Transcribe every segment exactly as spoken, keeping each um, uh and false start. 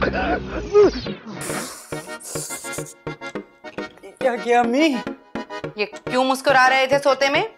क्या किया अम्मी? ये क्यों मुस्कुरा रहे थे सोते में?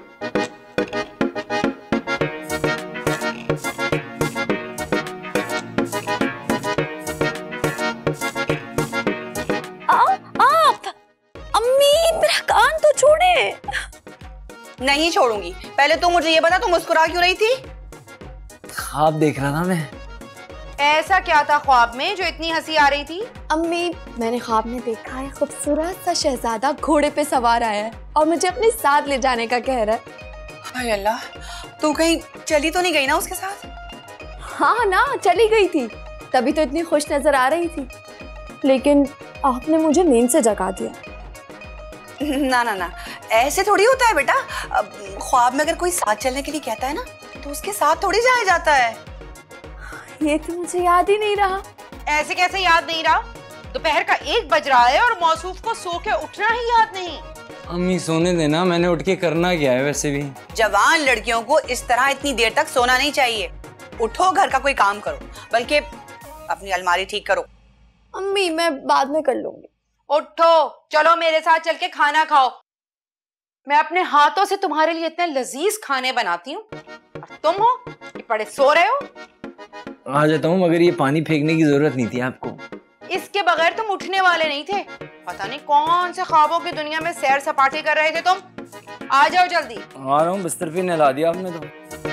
नहीं छोड़ूंगी। पहले तुम मुझे ये बता, तुम मुस्कुरा क्यों रही थी? ख्वाब देख रहा था मैं। ऐसा क्या था ख्वाब में जो इतनी हंसी आ रही थी? अम्मी, मैंने ख्वाब में देखा है खूबसूरत सा शहजादा घोड़े पे सवार आया है और मुझे अपने साथ ले जाने का कह रहा है। हाय अल्लाह, तू कहीं चली तो नहीं गई ना उसके साथ? हाँ ना, चली गई थी, तभी तो इतनी खुश नजर आ रही थी, लेकिन आपने मुझे नींद से जगा दिया। ना ना ना, ऐसे थोड़ी होता है बेटा। ख्वाब में अगर कोई साथ चलने के लिए कहता है ना, तो उसके साथ थोड़ी जाया जाता है। ये तो मुझे याद ही नहीं रहा। ऐसे कैसे याद नहीं रहा? दोपहर का एक बज रहा है और मौसूफ को सो के उठना ही याद नहीं। अम्मी सोने देना, मैंने उठ के करना क्या है वैसे भी। जवान लड़कियों को इस तरह इतनी देर तक सोना नहीं चाहिए। उठो, घर का कोई काम करो, बल्कि अपनी अलमारी ठीक करो। अम्मी, मैं बाद में कर लूंगी। उठो, चलो मेरे साथ चल के खाना खाओ। मैं अपने हाथों से तुम्हारे लिए इतने लजीज खाने बनाती हूँ, तुम हो कि पड़े सो रहे हो। आ जाता हूँ, मगर ये पानी फेंकने की जरूरत नहीं थी आपको। इसके बगैर तुम उठने वाले नहीं थे। पता नहीं कौन से ख्वाबों की दुनिया में सैर सपाटे कर रहे थे तुम। आ जाओ जल्दी। आ रहा हूँ, बिस्तर पे नहला दिया आपने तो।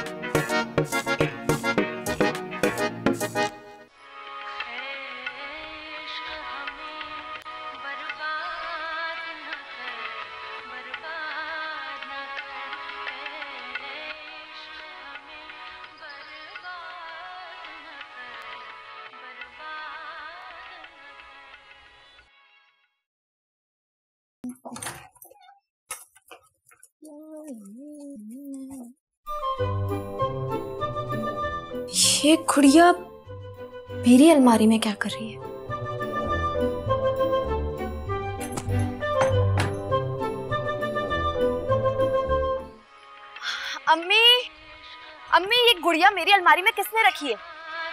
ये गुड़िया मेरी अलमारी में क्या कर रही है? अम्मी, अम्मी, ये गुड़िया मेरी अलमारी में किसने रखी है?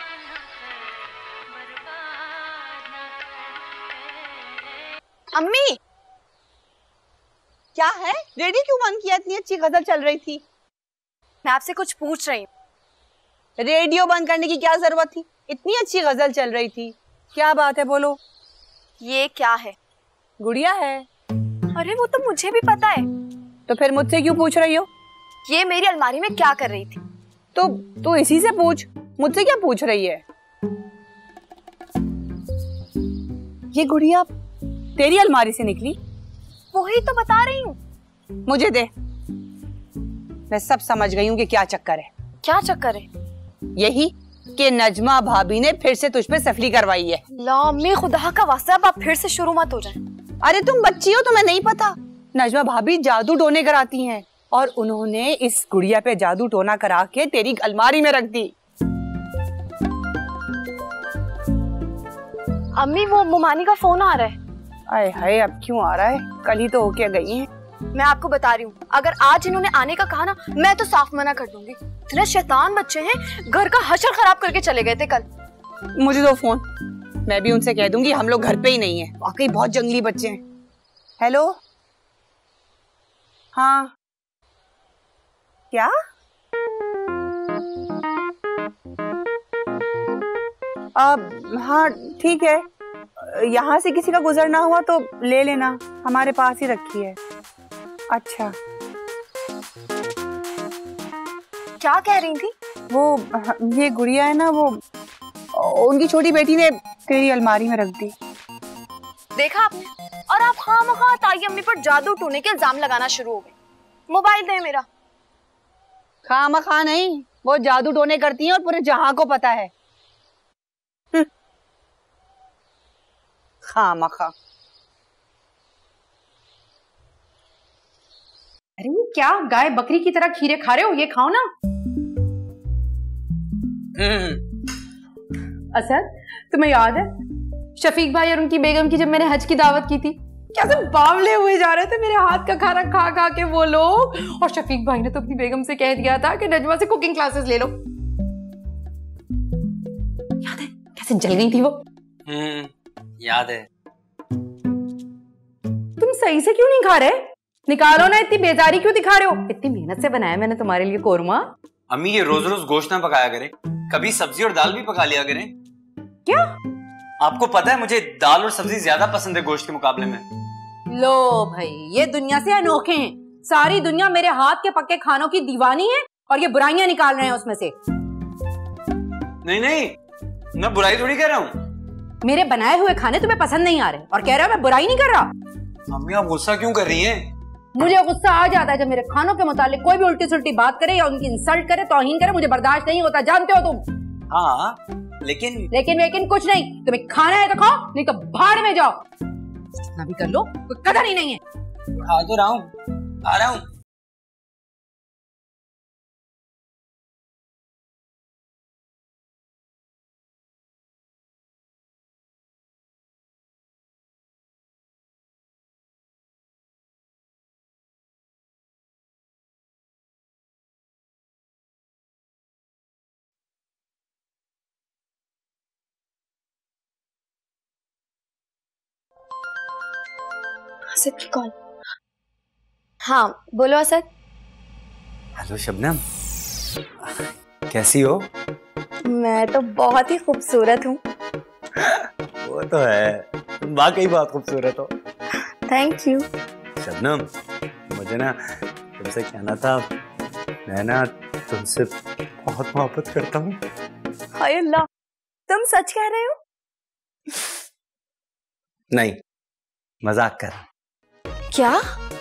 अम्मी, क्या है? रेडियो क्यों बंद किया? इतनी अच्छी गजल चल रही थी। मैं आपसे कुछ पूछ रही हूँ। रेडियो बंद करने की क्या जरूरत थी? इतनी अच्छी गजल चल रही थी। क्या बात है, बोलो। ये क्या है? गुड़िया है। अरे वो तो मुझे भी पता है। तो फिर मुझसे क्यों पूछ रही हो? ये मेरी अलमारी में क्या कर रही थी? तो तू इसी से पूछ, मुझसे क्या पूछ रही है? ये गुड़िया तेरी अलमारी से निकली? वही तो बता रही हूँ। मुझे दे, मैं सब समझ गई हूँ कि क्या चक्कर है। क्या चक्कर है? यही कि नजमा भाभी ने फिर से तुझ पे सफली करवाई है। ला अम्मी, खुदा का वास्ता, अब आप फिर से शुरू मत हो जाएं। अरे तुम बच्ची हो, तुम्हें नहीं पता? नजमा भाभी जादू टोने कराती हैं और उन्होंने इस गुड़िया पे जादू टोना करा के तेरी अलमारी में रख दी। अम्मी, वो मुमानी का फोन आ रहा है। आए हाय, अब क्यों आ रहा है? कल ही तो होके गई हैं। मैं आपको बता रही हूँ, अगर आज इन्होंने आने का कहा ना, मैं तो साफ मना कर दूंगी। इतने शैतान बच्चे हैं, घर का हशर खराब करके चले गए थे कल। मुझे दो फोन, मैं भी उनसे कह दूंगी हम लोग घर पे ही नहीं है। वाकई बहुत जंगली बच्चे हैं। हेलो, हाँ, क्या? अब हाँ ठीक है, यहाँ से किसी का गुजरना हुआ तो ले लेना, हमारे पास ही रखी है। अच्छा, क्या कह रही थी? वो ये गुड़िया है ना, वो उनकी छोटी बेटी ने तेरी अलमारी में रख दी। देखा आपने? और आप खामखा ताई अम्मी पर जादू टोने के इल्जाम लगाना शुरू हो गए। मोबाइल दे मेरा। खामखा नहीं, वो जादू टोने करती हैं और पूरे जहां को पता है। खामखा। अरे क्या गाय बकरी की तरह खीरे खा रहे हो? ये खाओ ना। असद, तुम्हें याद है शफीक भाई और उनकी बेगम की जब मैंने हज की दावत की थी, कैसे बावले हुए जा रहे थे मेरे हाथ का खाना खा खा के वो लोग। और शफीक भाई ने तो अपनी बेगम से कह दिया था कि नजमा से कुकिंग क्लासेस ले लो। याद है कैसे जल गई थी वो? हम्म, याद है। तुम सही से क्यों नहीं खा रहे? निकालो ना, इतनी बेजारी क्यों दिखा रहे हो? इतनी मेहनत से बनाया मैंने तुम्हारे लिए कोरमा। अम्मी ये रोज रोज गोश्त ना पकाया करें, कभी सब्जी और दाल भी पका लिया करें। क्या? आपको पता है मुझे दाल और सब्जी ज्यादा पसंद है गोश्त के मुकाबले में। लो भाई, ये दुनिया से अनोखे हैं। सारी दुनिया मेरे हाथ के पक्के खानों की दीवानी है और ये बुराइयां निकाल रहे हैं उसमें से। नहीं नहीं, मैं बुराई थोड़ी कर रहा हूँ। मेरे बनाए हुए खाने तुम्हें पसंद नहीं आ रहे और कह रहे हो मैं बुराई नहीं कर रहा। मम्मी आप गुस्सा क्यों कर रही हैं? मुझे गुस्सा आ जाता है जब मेरे खानों के मुतालिक कोई भी उल्टी सुल्टी बात करे या उनकी इंसल्ट करे, तौहीन करे। मुझे बर्दाश्त नहीं होता, जानते हो तुम। हाँ लेकिन लेकिन लेकिन कुछ नहीं। तुम्हें खाना है तो खाओ, नहीं तो भाड़ में जाओ। जितना भी कर लो कोई कदर ही नहीं है। खा तो रहा हूँ, आ रहा हूँ। असद की कॉल। हाँ बोलो असद। हेलो शबनम, कैसी हो? मैं तो बहुत ही खूबसूरत हूँ। वो तो है, तुम वाकई बहुत खूबसूरत हो। Thank you. शबनम मुझे ना तुमसे कहना था, मैं ना तुमसे बहुत मोहब्बत करता हूँ। हाय अल्लाह, तुम सच कह रहे हो? नहीं, मजाक कर। क्या?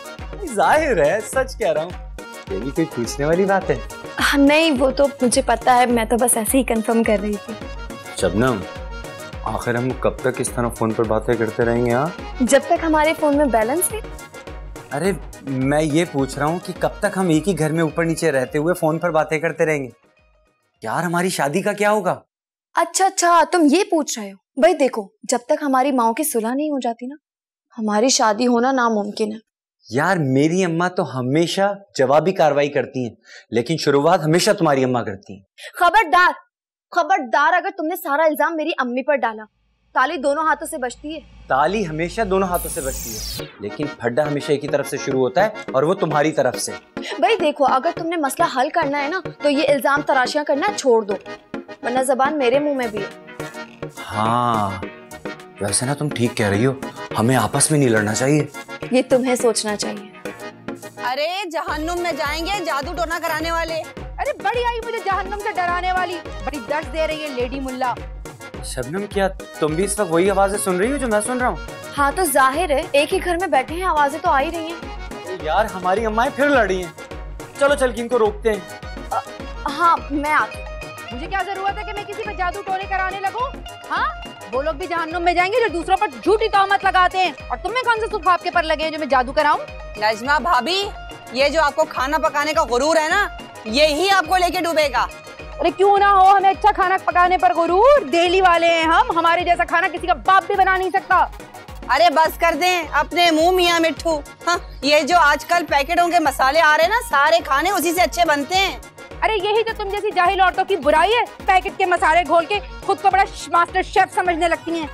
जाहिर है सच कह रहा हूँ, ये भी कोई पूछने वाली बात है? हाँ, नहीं वो तो मुझे पता है, मैं तो बस ऐसे ही कंफर्म कर रही थी। शबनम आखिर हम कब तक इस तरह फोन पर बातें करते रहेंगे? हाँ, जब तक हमारे फोन में बैलेंस है। अरे मैं ये पूछ रहा हूँ कि कब तक हम एक ही घर में ऊपर नीचे रहते हुए फोन पर बातें करते रहेंगे? यार हमारी शादी का क्या होगा? अच्छा अच्छा, तुम ये पूछ रहे हो? भाई देखो, जब तक हमारी माओ की सुलह नहीं हो जाती ना, हमारी शादी होना नामुमकिन है। यार मेरी अम्मा तो हमेशा जवाबी कार्रवाई करती हैं, लेकिन शुरुआत हमेशा तुम्हारी अम्मा करती हैं। खबरदार खबरदार, अगर तुमने सारा इल्जाम मेरी अम्मी पर डाला, ताली दोनों हाथों से बजती है। ताली हमेशा दोनों हाथों से बजती है, लेकिन फड्डा हमेशा एक ही तरफ से शुरू होता है और वो तुम्हारी तरफ से। भाई देखो, अगर तुमने मसला हल करना है ना, तो ये इल्जाम तराशियां करना छोड़ दो, वरना जबान मेरे मुंह में भी है। हाँ वैसे ना तुम ठीक कह रही हो, हमें आपस में नहीं लड़ना चाहिए। ये तुम्हें सोचना चाहिए। अरे जहन्नुम में जाएंगे जादू टोना कराने वाले। अरे बड़ी आई मुझे जहन्नुम से डराने वाली, बड़ी दर्द दे रही है लेडी मुल्ला। शबनम क्या तुम भी इस वक्त वही आवाजें सुन रही हो जो मैं सुन रहा हूँ? हाँ तो जाहिर है, एक ही घर में बैठे हैं, आवाजें तो आ ही रही हैं। यार हमारी अम्माएं फिर लड़ रही हैं, चलो चल के इनको रोकते हैं। आ, हाँ मैं आती। मुझे क्या जरूरत है कि मैं किसी पे जादू टोने कराने लगूं? हाँ, वो लोग भी जहन्नुम में जाएंगे जो दूसरों पर झूठी तहमत लगाते हैं, और तुम्हें कौन से सुख आपके पर लगे हैं जो मैं जादू कराऊं? नजमा भाभी, ये जो आपको खाना पकाने का गुरूर है ना, यही आपको लेके डूबेगा। अरे क्यों ना हो, हमें अच्छा खाना पकाने पर गुरूर। दिल्ली वाले हैं हम, हमारे जैसा खाना किसी का बाप भी बना नहीं सकता। अरे बस कर दें अपने मुंह मियां मिट्ठू। हाँ, ये जो आजकल पैकेटों के मसाले आ रहे हैं ना, सारे खाने उसी से अच्छे बनते हैं। अरे यही तो तुम जैसी जाहिल औरतों की बुराई है, पैकेट के मसाले घोल के खुद को बड़ा मास्टर शेफ समझने लगती हैं।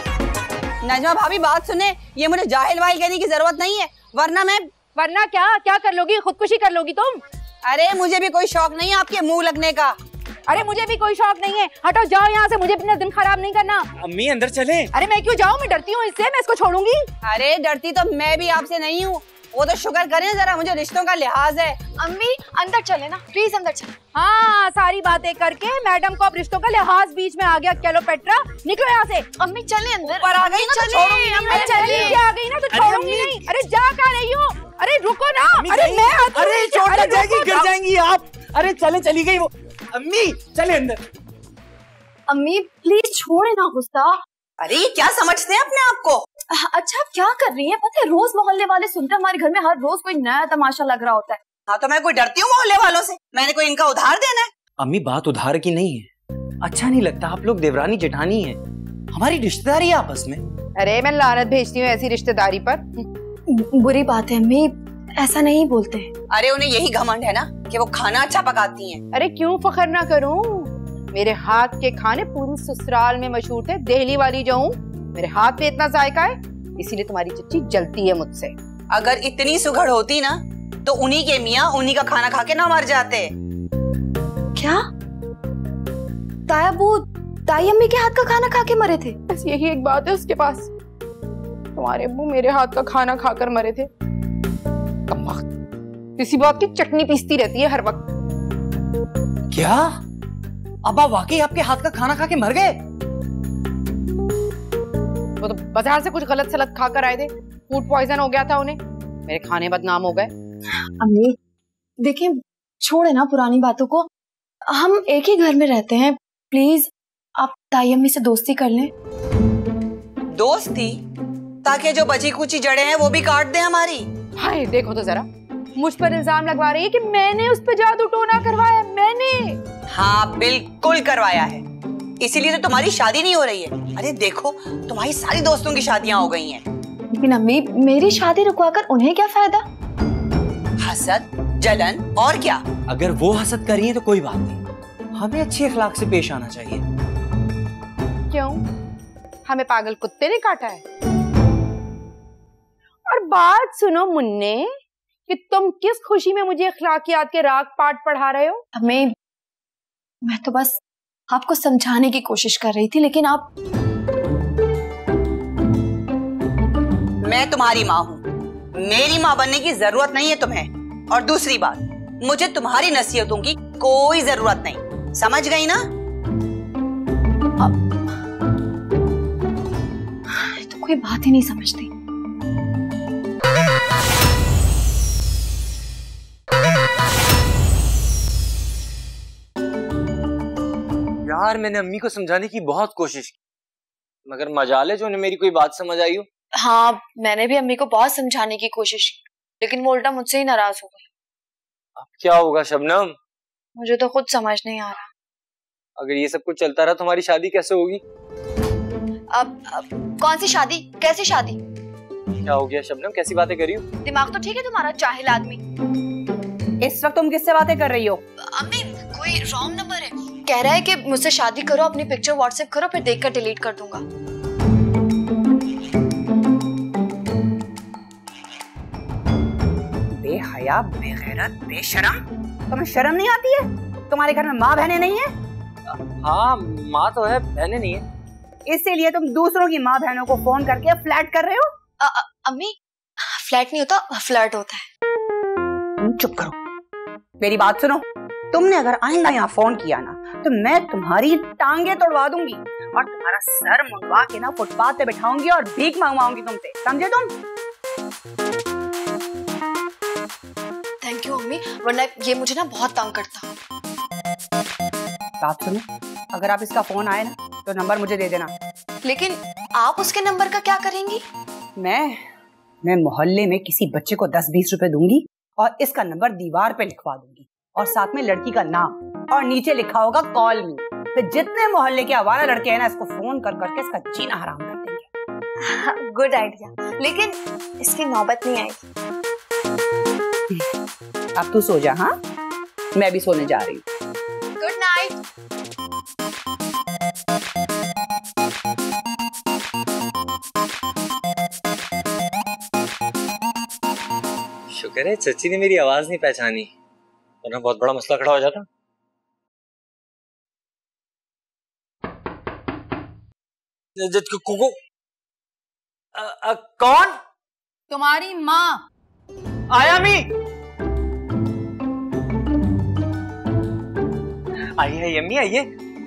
नजमा भाभी बात सुने, ये मुझे जाहिल वाहिल कहने की जरूरत नहीं है, वरना मैं वरना क्या क्या कर लोगी? खुदकुशी कर लोगी तुम? अरे मुझे भी कोई शौक नहीं है आपके मुंह लगने का। अरे मुझे भी कोई शौक नहीं है, हटो जाओ यहाँ से, मुझे अपना दिन खराब नहीं करना। अम्मी अंदर चले। अरे मैं क्यों जाऊँ, मैं डरती हूँ इससे, मैं इसको छोड़ूंगी? अरे डरती तो मैं भी आपसे नहीं हूँ, वो तो शुक्र करें जरा, मुझे रिश्तों का लिहाज है। अम्मी अंदर चले ना, प्लीज अंदर चले। हाँ, सारी बातें करके मैडम को अब रिश्तों का लिहाज बीच में आ गया। चलो पेट्रा निकलो यहाँ से। अम्मी चले अंदर। ऊपर आ गई ना तो छोड़ूंगी नहीं। अरे चली आ गई ना तो छोड़ूंगी नहीं। अरे जा कहाँ रही हो? अरे रुको ना। अरे मैं आती हूँ। अरे चोट लग जाएगी, गिर जाएंगी आप। अरे चले, चली गई वो। अम्मी चले अंदर। अम्मी प्लीज छोड़े ना गुस्सा। अरे ये क्या समझते हैं अपने आप को? अच्छा आप क्या कर रही हैं? पता है रोज मोहल्ले वाले सुनते हैं, हमारे घर में हर रोज कोई नया तमाशा लग रहा होता है। हाँ तो मैं कोई डरती हूँ मोहल्ले वालों से? मैंने कोई इनका उधार देना है? अम्मी बात उधार की नहीं है, अच्छा नहीं लगता, आप लोग देवरानी जेठानी है, हमारी रिश्तेदारी है आपस में। अरे मैं लानत भेजती हूँ ऐसी रिश्तेदारी पर। बुरी बात है अम्मी, ऐसा नहीं बोलते। अरे उन्हें यही घमंड है ना कि वो खाना अच्छा पकाती हैं। अरे क्यों फखर ना करूँ, मेरे हाथ के खाने पूरी ससुराल में मशहूर थे। दिल्ली वाली जो हूँ, मेरे हाथ में इतना जायका है, इसीलिए तुम्हारी चच्ची जलती है मुझसे। अगर इतनी सुघड़ होती ना तो उन्हीं के मियाँ उन्हीं का खाना खा के ना मर जाते। क्या ताया वो ताई अम्मी के हाथ का खाना खा के मरे थे? बस यही एक बात है उसके पास, तुम्हारे अब्बू मेरे हाथ का खाना खाकर मरे थे। किसी बात की चटनी पीसती रहती है हर वक्त। क्या अब्बा वाकई आपके हाथ का खाना खा के मर गए? वो तो बाजार से कुछ गलत सलत खाकर आए थे, फूड पॉइजन हो गया था उन्हें, मेरे खाने बदनाम हो गए। अम्मी देखिए, छोड़े ना पुरानी बातों को, हम एक ही घर में रहते हैं, प्लीज आप ताई अम्मी से दोस्ती कर लें। दोस्ती? ताकि जो बची कुची जड़ें हैं वो भी काट दे हमारी। हाय देखो तो जरा, मुझ पर इल्जाम लगवा रही है कि मैंने उस पर जादू टोना करवाया। मैंने? हाँ बिल्कुल करवाया है, इसीलिए तो तुम्हारी शादी नहीं हो रही है। अरे देखो, तुम्हारी सारी दोस्तों की शादियां हो गई हैं। लेकिन अम्मी मेरी शादी रुकवाकर उन्हें क्या फायदा? हसद, जलन और क्या। अगर वो हसद कर रही है तो कोई बात नहीं, हमें अच्छी अखलाक से पेश आना चाहिए। क्यों? हमें पागल कुत्ते ने काटा है? और बात सुनो मुन्ने, कि तुम किस खुशी में मुझे अखलाकियात के राग पाठ पढ़ा रहे हो? अम्मी मैं तो बस आपको समझाने की कोशिश कर रही थी, लेकिन आप। मैं तुम्हारी माँ हूँ, मेरी माँ बनने की जरूरत नहीं है तुम्हें। और दूसरी बात, मुझे तुम्हारी नसीहतों की कोई जरूरत नहीं, समझ गई ना? अब तो कोई बात ही नहीं समझती। यार मैंने अम्मी को समझाने की बहुत कोशिश की, मगर मजाल है जो उन्हें मेरी कोई बात समझ आई हो। हाँ मैंने भी अम्मी को बहुत समझाने की कोशिश की, लेकिन वो उल्टा मुझसे ही नाराज हो गई। अब क्या होगा शबनम? मुझे तो खुद समझ नहीं आ रहा। अगर ये सब कुछ चलता रहा तो हमारी शादी कैसे होगी? अब, अब कौन सी शादी, कैसी शादी? क्या हो गया शबनम, कैसी बातें कर रही हो? दिमाग तो ठीक है तुम्हारा जाहिल आदमी। इस वक्त तुम किससे बातें कर रही हो? अम्मी कोई रॉन्ग नंबर है, कह रहा है कि मुझसे शादी करो, अपनी पिक्चर व्हाट्सएप करो, फिर देखकर डिलीट कर दूंगा। बेहया, बेगैरत, बेशरम, तुम्हें शर्म नहीं आती है? तुम्हारे घर में माँ बहनें नहीं है? हाँ माँ तो है, बहनें नहीं है। इसीलिए तुम दूसरों की माँ बहनों को फोन करके फ्लर्ट कर रहे हो? अ, अ, अम्मी फ्लर्ट नहीं होता, फ्लर्ट होता है। चुप करो, मेरी बात सुनो। तुमने अगर आइंदा यहाँ फोन किया ना तो मैं तुम्हारी टांगे तोड़वा दूंगी और तुम्हारा सर मुंडवा के ना फुटपाथ पे बिठाऊंगी और भीख मांगवाऊंगी तुमसे, समझे तुम? थैंक यू अम्मी, वरना ये मुझे ना बहुत तंग करता। बात सुनो, अगर आप इसका फोन आए ना तो नंबर मुझे दे देना। लेकिन आप उसके नंबर का क्या करेंगी? मैं मैं मोहल्ले में किसी बच्चे को दस बीस रुपए दूंगी और इसका नंबर दीवार पे लिखवा दूंगी और साथ में लड़की का नाम और नीचे लिखा होगा कॉल मी। फिर जितने मोहल्ले के आवारा लड़के हैं ना, इसको फोन कर करके इसका जीना हराम कर देंगे। गुड आइडिया, लेकिन इसकी नौबत नहीं आएगी। अब तू सो जा, हाँ मैं भी सोने जा रही हूँ। Good night. शुक्र है चची ने मेरी आवाज नहीं पहचानी, वरना बहुत बड़ा मसला खड़ा हो जाता। को, आ, आ, कौन? तुम्हारी माँ। आया मी? आइए अम्मी आइए।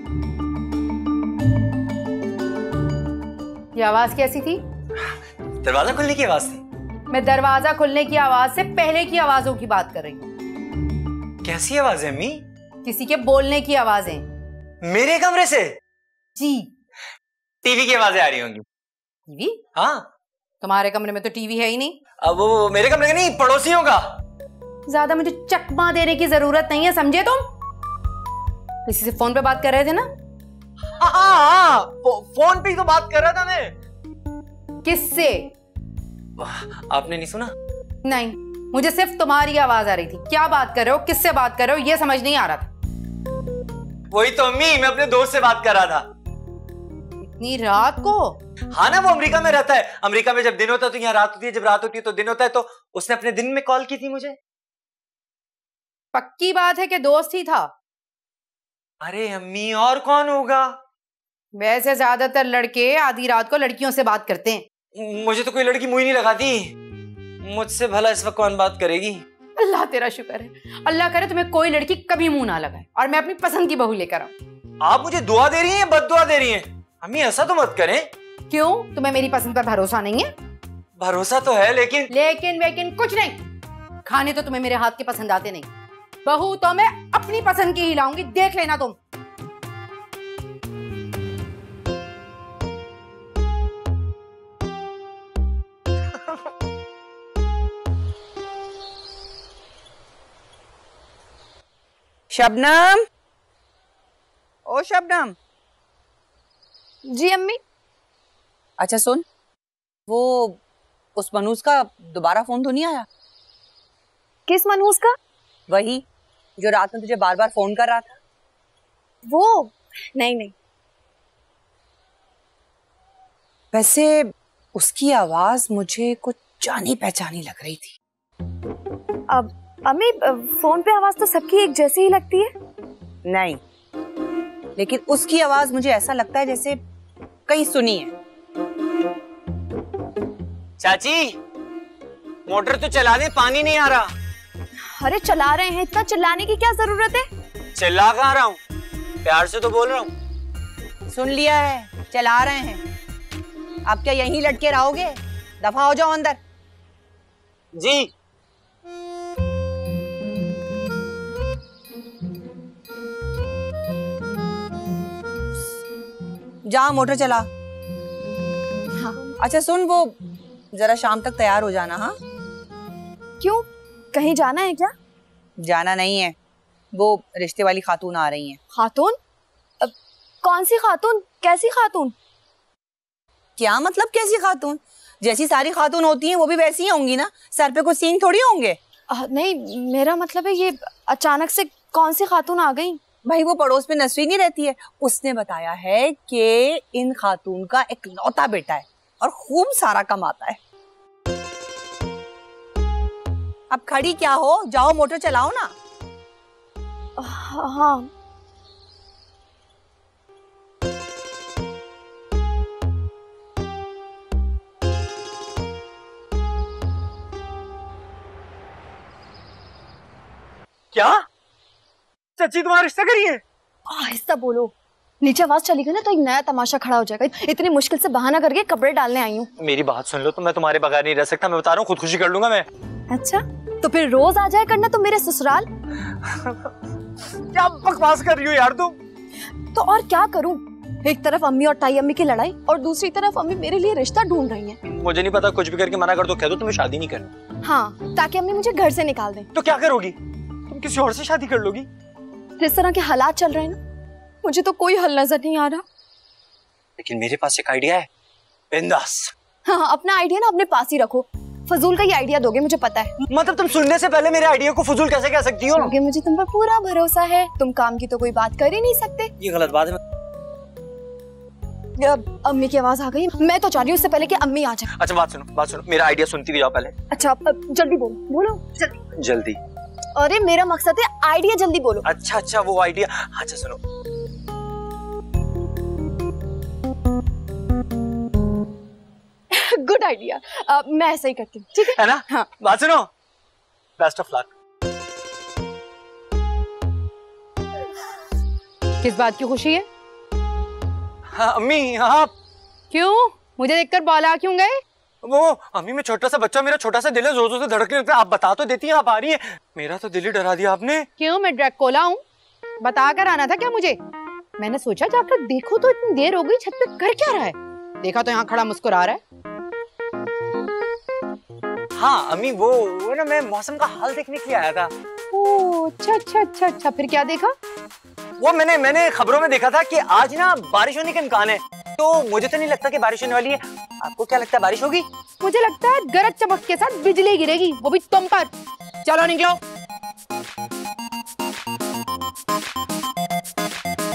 ये आवाज कैसी थी? दरवाजा खुलने की आवाज थी। मैं दरवाजा खुलने की आवाज से पहले की आवाजों की बात कर रही हूँ। कैसी आवाज है अम्मी? किसी के बोलने की आवाजें। मेरे कमरे से? जी। टीवी की आवाजें आ रही होंगी। टीवी? हाँ। तुम्हारे कमरे में तो टीवी है ही नहीं। अब वो मेरे कमरे का नहीं, पड़ोसियों का। ज्यादा मुझे चकमा देने की जरूरत नहीं है, समझे तुम? किसी से फोन पे बात कर रहे थे ना? हाँ हाँ, फो, फोन पे ही तो बात कर रहा था मैं। किससे? आपने नहीं सुना? नहीं, मुझे सिर्फ तुम्हारी आवाज आ रही थी। क्या बात कर रहे हो, किससे बात कर रहे हो, ये समझ नहीं आ रहा था। वही तो अम्मी, मैं अपने दोस्त से बात कर रहा था। इतनी रात को? हाँ ना, वो अमेरिका में रहता है। अमेरिका में जब दिन होता है तो यहाँ रात होती है, जब रात होती है तो दिन होता है। तो उसने अपने दिन में कॉल की थी मुझे। पक्की बात है कि दोस्त ही था? अरे अम्मी, और कौन होगा? वैसे ज्यादातर लड़के आधी रात को लड़कियों से बात करते हैं। मुझे तो कोई लड़की मुंह ही नहीं लगाती। मुझसे भला इस वक्त कौन बात करेगी? अल्लाह तेरा शुक्र है, अल्लाह करे तुम्हें कोई लड़की कभी मुंह ना लगाए और मैं अपनी पसंद की बहू लेकर आऊं। आप मुझे दुआ दे रही हैं, बद्दुआ दे रही हैं? अम्मी ऐसा तो मत करें। क्यों, तुम्हें मेरी पसंद पर भरोसा नहीं है? भरोसा तो है, लेकिन लेकिन वेकिन कुछ नहीं। खाने तो तुम्हें मेरे हाथ के पसंद आते नहीं, बहू तो मैं अपनी पसंद की ही लाऊंगी, देख लेना तुम। शबनम, ओ शबनम। जी अम्मी। अच्छा सुन, वो उस मनूस का दोबारा फोन तो नहीं आया? किस मनहूस का? वही जो रात में तुझे बार बार फोन कर रहा था। वो नहीं नहीं। वैसे उसकी आवाज मुझे कुछ जानी पहचानी लग रही थी। अब अम्मी, फोन पे आवाज तो सबकी एक जैसी ही लगती है। नहीं, लेकिन उसकी आवाज मुझे ऐसा लगता है जैसे कहीं सुनी है। चाची, मोटर तो चला दे, पानी नहीं आ रहा। अरे चला रहे हैं, इतना चिल्लाने की क्या जरूरत है? चिल्ला कहाँ रहा हूँ, प्यार से तो बोल रहा हूँ। सुन लिया है, चला रहे हैं। अब क्या यहीं लटके रहोगे? दफा हो जाओ अंदर। जी। जा मोटर चला। हाँ। अच्छा सुन, वो जरा शाम तक तैयार हो जाना। हाँ। क्यों, कहीं जाना है क्या? जाना नहीं है, वो रिश्ते वाली खातून आ रही हैं। खातून? अब कौन सी खातून, कैसी खातून? क्या मतलब कैसी खातून? जैसी सारी खातून होती हैं वो भी वैसी ही होंगी ना, सर पे कुछ सींग थोड़ी होंगे। आ, नहीं, मेरा मतलब है ये अचानक से कौन सी खातून आ गई? भाई वो पड़ोस में नसरी नहीं रहती है, उसने बताया है कि इन खातून का एक लौता बेटा है और खूब सारा कमाता है। अब खड़ी क्या हो, जाओ मोटर चलाओ ना। हाँ। क्या चाची, तुम्हारा रिश्ता करिए? आहिस्ता बोलो, नीचे आवाज चली गई ना तो एक नया तमाशा खड़ा हो जाएगा। इतनी मुश्किल से बहाना करके कपड़े डालने आई हूँ। मेरी बात सुन लो, तो मैं तुम्हारे बगैर नहीं रह सकता। मैं बता रहा हूँ, खुदकुशी कर लूंगा मैं। अच्छा, तो फिर रोज आ जाए करना तुम मेरे ससुराल। क्या बकवास कर रही हो यार तुम? तो और क्या करूं? एक तरफ अम्मी और ताई अम्मी की लड़ाई और दूसरी तरफ अम्मी मेरे लिए रिश्ता ढूंढ रही हैं। मुझे नहीं पता, कुछ भी करके मना कर दो, कह दो तुम्हें शादी नहीं करनी। हाँ, ताकि अम्मी मुझे घर से निकाल दें। तो क्या करोगी? तुम किसी और से शादी कर लोगी? जिस तरह के हालात चल रहे हैं ना, मुझे तो कोई हल नजर नहीं आ रहा। लेकिन मेरे पास एक आइडिया है, बिंदास। हाँ, अपना आइडिया ना अपने पास ही रखो, फजूल का ये आइडिया दोगे मुझे पता है। मतलब तुम सुनने से पहले मेरे आइडिया को फजूल कैसे कह सकती हो? क्योंकि मुझे तुम पर पूरा भरोसा है, तुम काम की तो कोई बात कर ही नहीं सकते। ये गलत बात है। अब अम्मी की आवाज आ गई, मैं तो चाह रही हूँ उससे पहले कि अम्मी आ जाए। अच्छा बात सुनो, बात सुनो, मेरा आइडिया सुनती भी जाओ पहले। अच्छा, अब जल्दी बोलो, बोलो जल्दी। जल्दी? अरे मेरा मकसद है आइडिया, जल्दी बोलो। अच्छा अच्छा, वो आइडिया। अच्छा सुनो, गुड आइडिया, मैं ऐसा ही करती हूँ, ठीक है? है ना? हाँ। बात सुनो, बेस्ट ऑफ लक। किस बात की खुशी है? हाँ अम्मी, हाँ। क्यों, मुझे देखकर बौला क्यों गए? वो अम्मी, मैं छोटा सा बच्चा, मेरा छोटा सा दिल है, जोर जोर से धड़कने लगता है। आप बता तो देती हैं, आप आ रही है। मेरा तो दिल ही डरा दिया आपने। क्यों, मैं ड्रैकुला हूँ? बता कर आना था क्या मुझे? मैंने सोचा जाकर देखो तो इतनी देर हो गई, छत पे कर क्या रहा है? देखा तो यहाँ खड़ा मुस्कुरा रहा है। हाँ अम्मी, वो वो ना मैं मौसम का हाल देखने के लिए आया था। ओह अच्छा अच्छा अच्छा अच्छा, फिर क्या देखा? वो मैंने मैंने खबरों में देखा था कि आज ना बारिश होने का इम्कान है। तो मुझे तो नहीं लगता कि बारिश होने वाली है। आपको क्या लगता है, बारिश होगी? मुझे लगता है गरज चमक के साथ बिजली गिरेगी, वो भी तुम पर। चलो निकलो।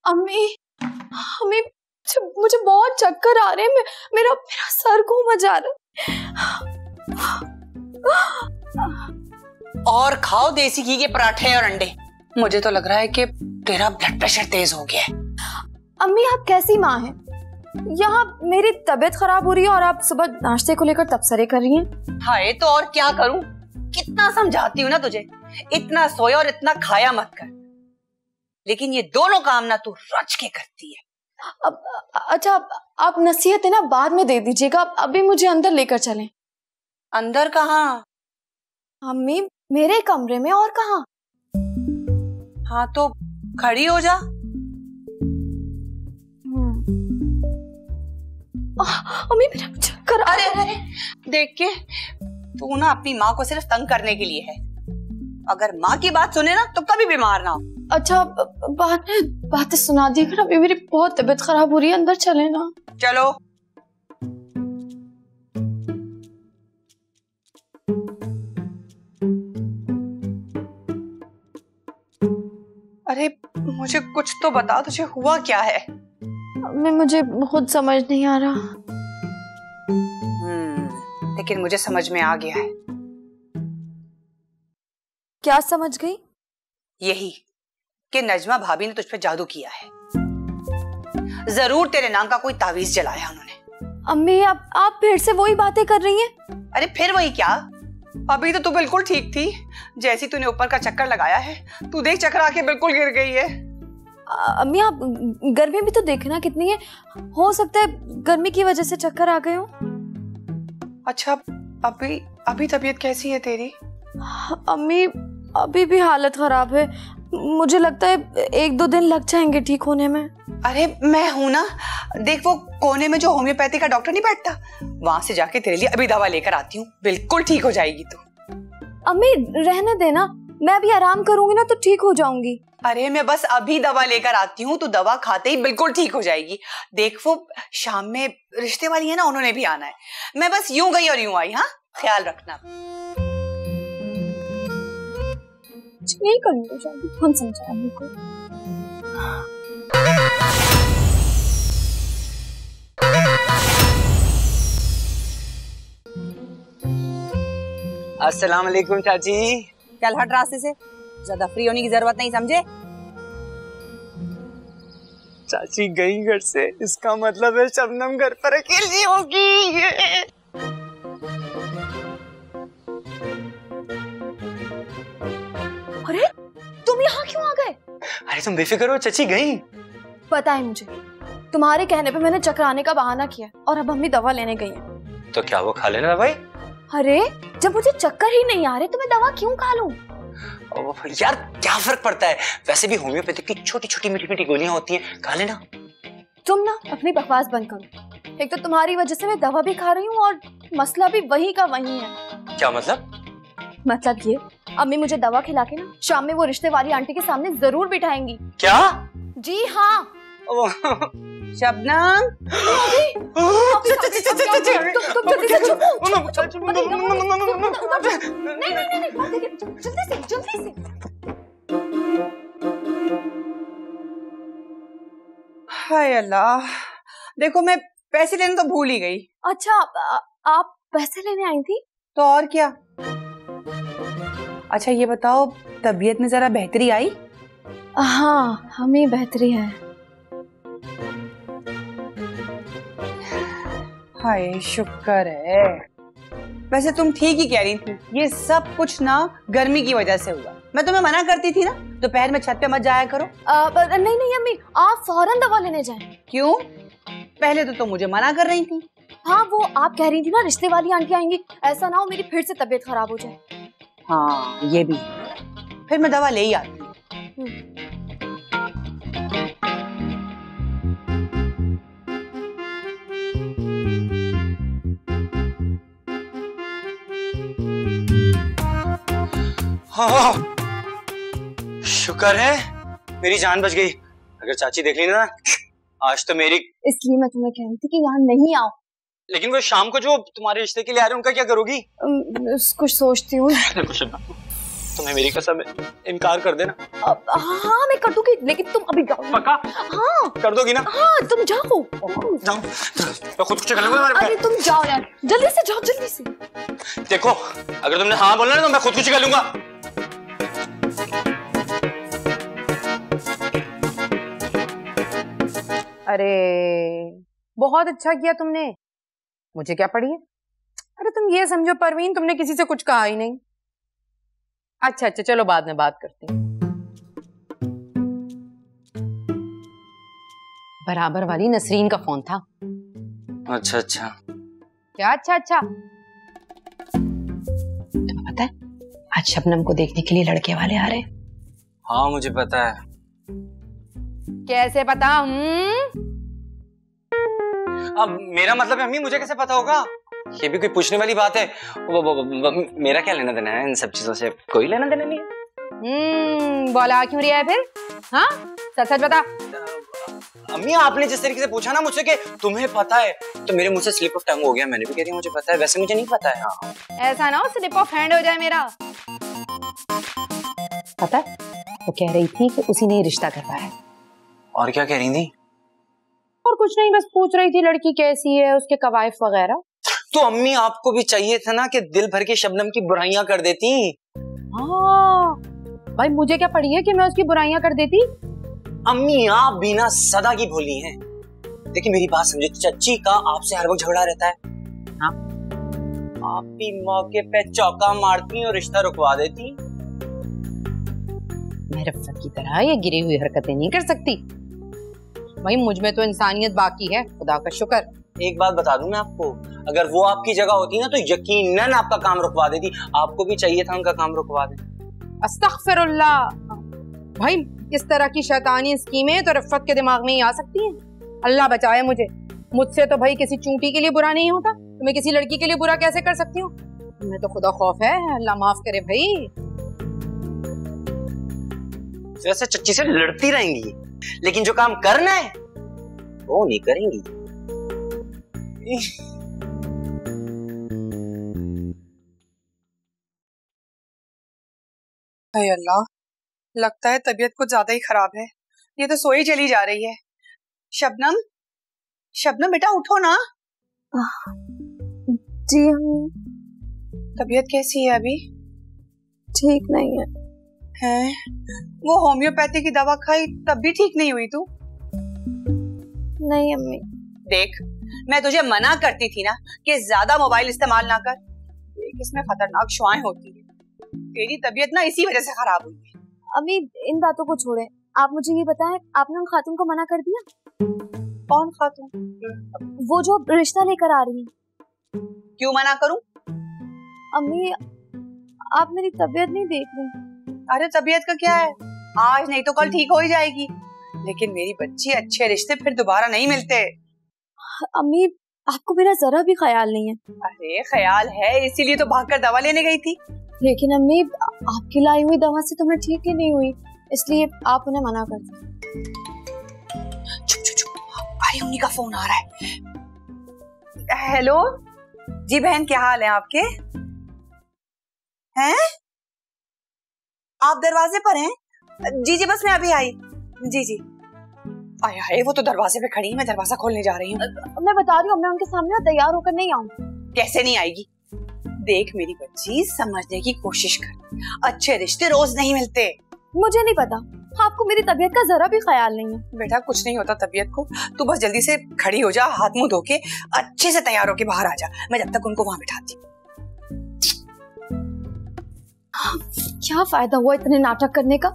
अम्मी, अम्मी मुझे बहुत चक्कर आ रहे हैं, मेरा मेरा सर घूम जा रहा है। और खाओ देसी घी के पराठे और अंडे। मुझे तो लग रहा है कि तेरा ब्लड प्रेशर तेज हो गया है। अम्मी आप कैसी माँ हैं? यहाँ मेरी तबीयत खराब हो रही है और आप सुबह नाश्ते को लेकर तबसरे कर रही हैं। हाय, तो और क्या करूं? कितना समझाती हूँ ना तुझे, इतना सोया और इतना खाया मत कर, लेकिन ये दोनों काम ना तू रच के करती है। अब अच्छा, आप नसीहत है ना बाद में दे दीजिएगा, अभी मुझे अंदर लेकर चलें। अंदर कहाँ? अम्मी मेरे कमरे में, और कहाँ? हाँ तो खड़ी हो जा। अम्मी मेरा चक्कर। अरे अरे देख के, तू ना अपनी माँ को सिर्फ तंग करने के लिए है। अगर माँ की बात सुने ना तो कभी बीमार ना हो। अच्छा बात बातें सुना दी कर, अभी मेरी बहुत तबीयत खराब हो रही है, अंदर चले ना। चलो। अरे मुझे कुछ तो बता, तुझे हुआ क्या है? मैं मुझे खुद समझ नहीं आ रहा। हम्म, लेकिन मुझे समझ में आ गया है। क्या समझ गई? यही कि नजमा भाभी ने तुझ पे जादू किया है। जरूर तेरे नाम का कोई तावीज जलाया उन्होंने। अम्मी आप आप फिर से वही बातें कर रही हैं? अरे फिर वही क्या, अभी तो तू बिल्कुल ठीक थी। जैसी तूने ऊपर का चक्कर लगाया है, तू देख चक्कर आके बिल्कुल गिर गई है। अम्मी आप गर्मी भी तो देखना कितनी है, हो सकता है गर्मी की वजह से चक्कर आ गए हो। अच्छा अभी अभी तबीयत कैसी है तेरी? अम्मी अभी भी हालत खराब है, मुझे लगता है एक दो दिन लग जाएंगे ठीक होने में। अरे मैं हूं ना, देख वो कोने में जो होम्योपैथी का डॉक्टर नहीं बैठता, वहां से जाके तेरे लिए अभी दवा लेकर आती हूँ, बिल्कुल ठीक हो जाएगी तू। अम्मी रहने देना, मैं भी आराम करूंगी ना तो ठीक हो जाऊंगी। अरे मैं बस अभी दवा लेकर आती हूँ, तू दवा खाते ही बिल्कुल ठीक हो जाएगी। देख वो शाम में रिश्ते वाली है ना, उन्होंने भी आना है। मैं बस यूं गई और यूं आई। हाँ ख्याल रखना। नहीं करूंगी शादी, कौन समझाया मेरे को। अस्सलाम वालेकुम चाची। चल हट रास्ते से, ज्यादा फ्री होने की जरूरत नहीं, समझे? चाची गई घर से, इसका मतलब है शबनम घर पर अकेली होगी। अरे तुम यहाँ क्यों आ गए? अरे तुम बेफिक्र हो, चाची गई। पता है मुझे, तुम्हारे कहने पे मैंने चकराने का बहाना किया और अब अम्मी दवा लेने गई है। तो क्या वो खा लेना भाई? अरे जब मुझे चक्कर ही नहीं आ रहे तो मैं दवा क्यों खा लूं? यार क्या फर्क पड़ता है, वैसे भी होम्योपैथिक की छोटी छोटी मीठी मीठी गोलियां होती हैं, खा लेना। तुम ना अपनी बकवास बंद करो, एक तो तुम्हारी वजह से मैं दवा भी खा रही हूँ और मसला भी वही का वही है। क्या मतलब? मतलब ये, अम्मी मुझे दवा खिला के ना शाम में वो रिश्ते वाली आंटी के सामने जरूर बिठाएंगी। क्या? जी हाँ। शबनम हाय अल्लाह, देखो मैं पैसे लेने तो भूल ही गई। अच्छा आ, आप पैसे लेने आई थी? तो और क्या। अच्छा ये बताओ, तबीयत में जरा बेहतरी आई? हाँ हमें बेहतरी है। हाय शुक्र है। वैसे तुम ठीक ही कह रही थी, ये सब कुछ ना गर्मी की वजह से हुआ। मैं तुम्हें मना करती थी ना, दोपहर में छत पे मत जाया करो। आ, नहीं नहीं अम्मी, आप फौरन दवा लेने जाएं। क्यों? पहले तो तुम मुझे मना कर रही थी। हाँ वो आप कह रही थी ना रिश्ते वाली आंटी आएंगी, ऐसा ना हो मेरी फिर से तबीयत खराब हो जाए। हाँ ये भी, फिर मैं दवा ले ही आती हूँ। हाँ, शुक्र है मेरी जान बच गई। अगर चाची देख ली ना आज तो मेरी। इसलिए मैं तुम्हें कह रही थी कि यहाँ नहीं आओ। लेकिन वो शाम को जो तुम्हारे रिश्ते के लिए आ रहे हैं उनका क्या करोगी? कुछ सोचती हूँ। तुम्हें मेरी कसम है, इनकार कर देना। अब हाँ मैं कर दूंगी, लेकिन तुम अभी जाओ। पक्का? हाँ कर दोगी ना? हाँ तुम जाओ। जाओ, मैं खुद कुछ कर लूंगा। अरे तुम जाओ यार, जल्दी से जाओ, जल्दी से। देखो, अगर तुमने हाँ बोला ना तो मैं खुद कुछ कर लूंगा। अरे बहुत अच्छा किया तुमने, मुझे क्या पड़ी है। अरे तुम ये समझो परवीन, तुमने किसी से कुछ कहा ही नहीं। अच्छा अच्छा चलो बाद में बात करती हूँ। बराबर वाली नसरीन का फोन था। अच्छा अच्छा। क्या अच्छा अच्छा? तुम्हें पता है आज शबनम को देखने के लिए लड़के वाले आ रहे हैं। हाँ मुझे पता है। कैसे पता? हम्म अब मेरा मतलब है अम्मी, मुझे कैसे पता होगा? ये भी कोई पूछने वाली बात है? वो, वो, वो, वो, मेरा क्या लेना देना है इन सब चीजों से? कोई लेना देना नहीं है। हम्म बोला क्यों रही है फिर? हाँ सच सच बता। अम्मी आपने जिस तरीके से पूछा ना मुझसे कि तुम्हें पता है, तो मेरे मुंह से स्लिप ऑफ टंग हो गया। मैंने भी कह दिया मुझे पता है, वैसे मुझे नहीं पता है। हाँ। ऐसा ना हो स्लिप ऑफ हैंड हो जाए मेरा। पता है वो कह रही थी कि उसी ने रिश्ता करवाया। और क्या कह रही थी? और कुछ नहीं, बस पूछ रही थी लड़की कैसी है, उसके कवायफ वगैरह। तो अम्मी आपको भी चाहिए था ना कि दिल भर के शबनम की बुराइयां कर देती। हाँ भाई मुझे क्या पड़ी है कि मैं उसकी बुराइयां कर देती। अम्मी आप बिना सदा की भोली हैं। देखिए मेरी बात समझे, चच्ची का आपसे हर वक्त झगड़ा रहता है। हाँ आप भी मौके पे चौका मारती और रिश्ता रुकवा देती। मैं रफ्फत की तरह ये गिरी हुई हरकतें नहीं कर सकती भाई, मुझ में तो इंसानियत बाकी है, खुदा का शुक्र। एक बात बता दूं मैं आपको, अगर वो आपकी जगह होती ना तो यकीनन आपका काम रुकवा देती। आपको भी चाहिए था उनका काम रुकवा दे। अस्तगफिरुल्लाह भाई, इस तरह की शैतानी स्कीमें तो रफ्फत के दिमाग में ही आ सकती हैं। अल्लाह बचाए मुझे। मुझसे तो भाई किसी चूंटी के लिए बुरा नहीं होता, तो मैं किसी लड़की के लिए बुरा कैसे कर सकती हूँ? मैं तो खुदा खौफ है, अल्लाह माफ करे भाई। वैसे चच्ची से लड़ती रहेंगी, लेकिन जो काम करना है वो नहीं करेंगी। हाय अल्लाह, लगता है तबीयत कुछ ज्यादा ही खराब है। ये तो सोई चली जा रही है। शबनम, शबनम बेटा उठो ना। जी हम। तबीयत कैसी है अभी? ठीक नहीं है। हैं? वो होम्योपैथी की दवा खाई तब भी ठीक नहीं हुई तू? नहीं अम्मी। देख मैं तुझे मना करती थी ना कि ज्यादा मोबाइल इस्तेमाल ना कर। देख इसमें खतरनाक शुआएं होती है। तेरी तबीयत ना इसी वजह से खराब हुई है। अम्मी इन बातों को छोड़े, आप मुझे ये बताएं, आपने उन खातून को मना कर दिया? कौन खातून? वो जो रिश्ता लेकर आ रही है। क्यों मना करूं? अम्मी आप मेरी तबीयत नहीं देख रही। अरे तबीयत का क्या है, आज नहीं तो कल ठीक हो ही जाएगी। लेकिन मेरी बच्ची अच्छे रिश्ते फिर दोबारा नहीं मिलते। अम्मी आपको मेरा जरा भी ख्याल नहीं है। अरे ख्याल है, इसीलिए तो भागकर दवा लेने गई थी। लेकिन अम्मी आपकी लाई हुई दवा से तो मैं ठीक ही नहीं हुई, इसलिए आप उन्हें मना कर दो। चुप चुप चुप, अरे उन्हीं का फोन आ रहा है। हेलो जी बहन, क्या हाल है आपके? हैं? आप दरवाजे पर हैं? जी जी बस मैं अभी आई। जी जी। आए हाय, वो तो दरवाजे पे खड़ी है, मैं दरवाजा खोलने जा रही हूँ। मैं बता रही हूँ, मैं उनके सामने तैयार होकर नहीं आऊंगी। कैसे नहीं आएगी? देख मेरी बच्ची, समझने की कोशिश कर, अच्छे रिश्ते रोज नहीं मिलते। मुझे नहीं पता, आपको मेरी तबीयत का जरा भी ख्याल नहीं है। बेटा कुछ नहीं होता तबीयत को, तू बस जल्दी से खड़ी हो जा, हाथ मुंह धो के अच्छे से तैयार होके बाहर आ जा। मैं जब तक उनको वहां बिठाती हूँ। क्या फायदा हुआ इतने नाटक करने का?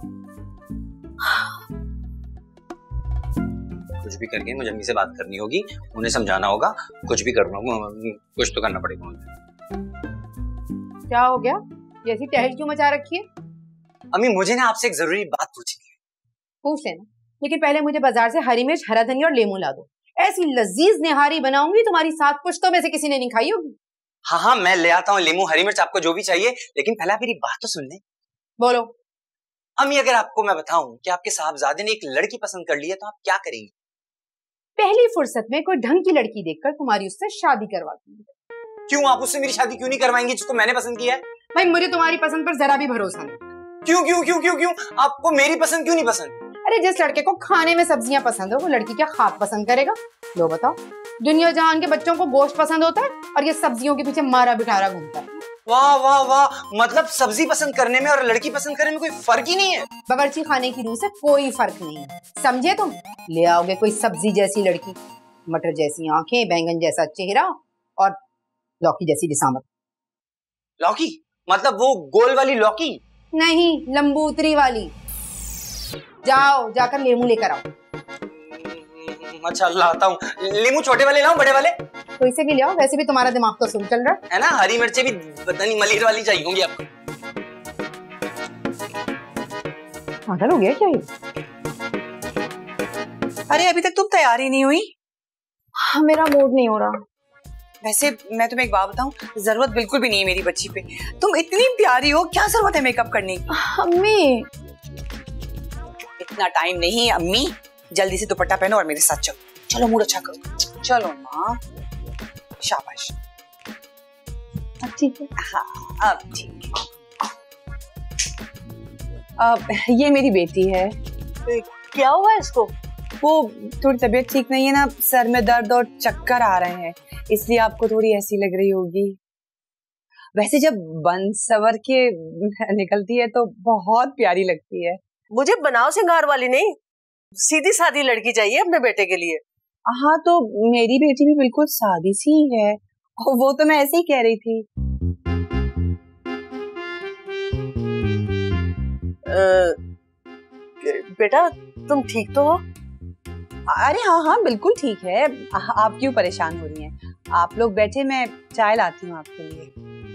कुछ भी करके मुझे अम्मी से बात करनी होगी, उन्हें समझाना होगा, कुछ भी करना होगा, कुछ तो करना पड़ेगा मुझे। क्या हो गया, जैसी तहस क्यों मचा रखी है? अम्मी मुझे ना आपसे एक जरूरी बात पूछनी है। पूछ लेना, लेकिन पहले मुझे बाजार से हरी मिर्च, हरा धनिया और लेमू ला दो। ऐसी लजीज निहारी बनाऊंगी तुम्हारी सात पुश्तों में से किसी ने नहीं खाई होगी। हाँ हाँ मैं ले आता हूँ लेमू हरी मिर्च, आपको जो भी चाहिए, लेकिन पहले आप मेरी बात तो सुन ले। बोलो। अम्मी अगर आपको मैं बताऊं कि आपके साहबजादे ने एक लड़की पसंद कर ली है तो आप क्या करेंगी? पहली फुर्सत में कोई ढंग की लड़की देखकर तुम्हारी उससे शादी करवा दूंगी। क्यों, आप उससे मेरी शादी क्यों नहीं करवाएंगी जिसको मैंने पसंद किया है? भाई मुझे तुम्हारी पसंद पर जरा भी भरोसा नहीं। क्यों क्यों क्यों क्यों क्यों आपको मेरी पसंद क्यों नहीं पसंद? अरे जिस लड़के को खाने में सब्जियां पसंद हो वो लड़की क्या खाक पसंद करेगा? लो बताओ, दुनिया जहान के बच्चों को गोश्त पसंद होता है और ये सब्जियों के पीछे मारा बिठारा घूमता है। वाह वाह वाह, मतलब सब्जी पसंद करने में और लड़की पसंद करने में कोई फर्क ही नहीं है? बावर्ची खाने की रूह से कोई फर्क नहीं है, समझे तुम? ले आओगे कोई सब्जी जैसी लड़की, मटर जैसी आंखें, बैंगन जैसा चेहरा और लौकी जैसी जिसामत। लौकी मतलब वो गोल वाली लौकी? नहीं, लंबूतरी वाली। जाओ जाकर लेमू लेकर आओ। अच्छा लाता हूँ। लेमू छोटे वाले लाऊं बड़े वाले? कोई से भी ले आओ, वैसे भी तुम्हारा दिमाग तो सुन चल रहा है ना। हरी मिर्चें भी पता नहीं मलिर वाली चाहिए होंगी आपको। पागल हो गया क्या ये? अरे अभी तक तुम तैयार ही नहीं हुई? हाँ, मेरा मूड नहीं हो रहा। वैसे मैं तुम्हें एक बात बताऊं, जरूरत बिल्कुल भी नहीं है मेरी बच्ची पे। तुम इतनी प्यारी हो, क्या जरूरत है मेकअप करने की? अम्मी, इतना टाइम नहीं है अम्मी, जल्दी से दुपट्टा पहनो और मेरे साथ चलो। चलो मूड अच्छा करो, चलो ना। शाबाश। अब ठीक है? हाँ अब ठीक है। अब ये मेरी बेटी है। क्या हुआ इसको? वो थोड़ी तबीयत ठीक नहीं है ना, सर में दर्द और चक्कर आ रहे हैं, इसलिए आपको थोड़ी ऐसी लग रही होगी। वैसे जब बन सवर के निकलती है तो बहुत प्यारी लगती है। मुझे बनाव सिंगार वाली नहीं, सीधी सादी लड़की चाहिए अपने बेटे के लिए। हाँ तो मेरी बेटी भी बिल्कुल सादी सी ही है, वो तो मैं ऐसे ही कह रही थी। आ, बेटा तुम ठीक तो हो? अरे हाँ हाँ बिल्कुल ठीक है। आप क्यों परेशान हो रही हैं? आप लोग बैठे, मैं चाय लाती हूँ आपके लिए।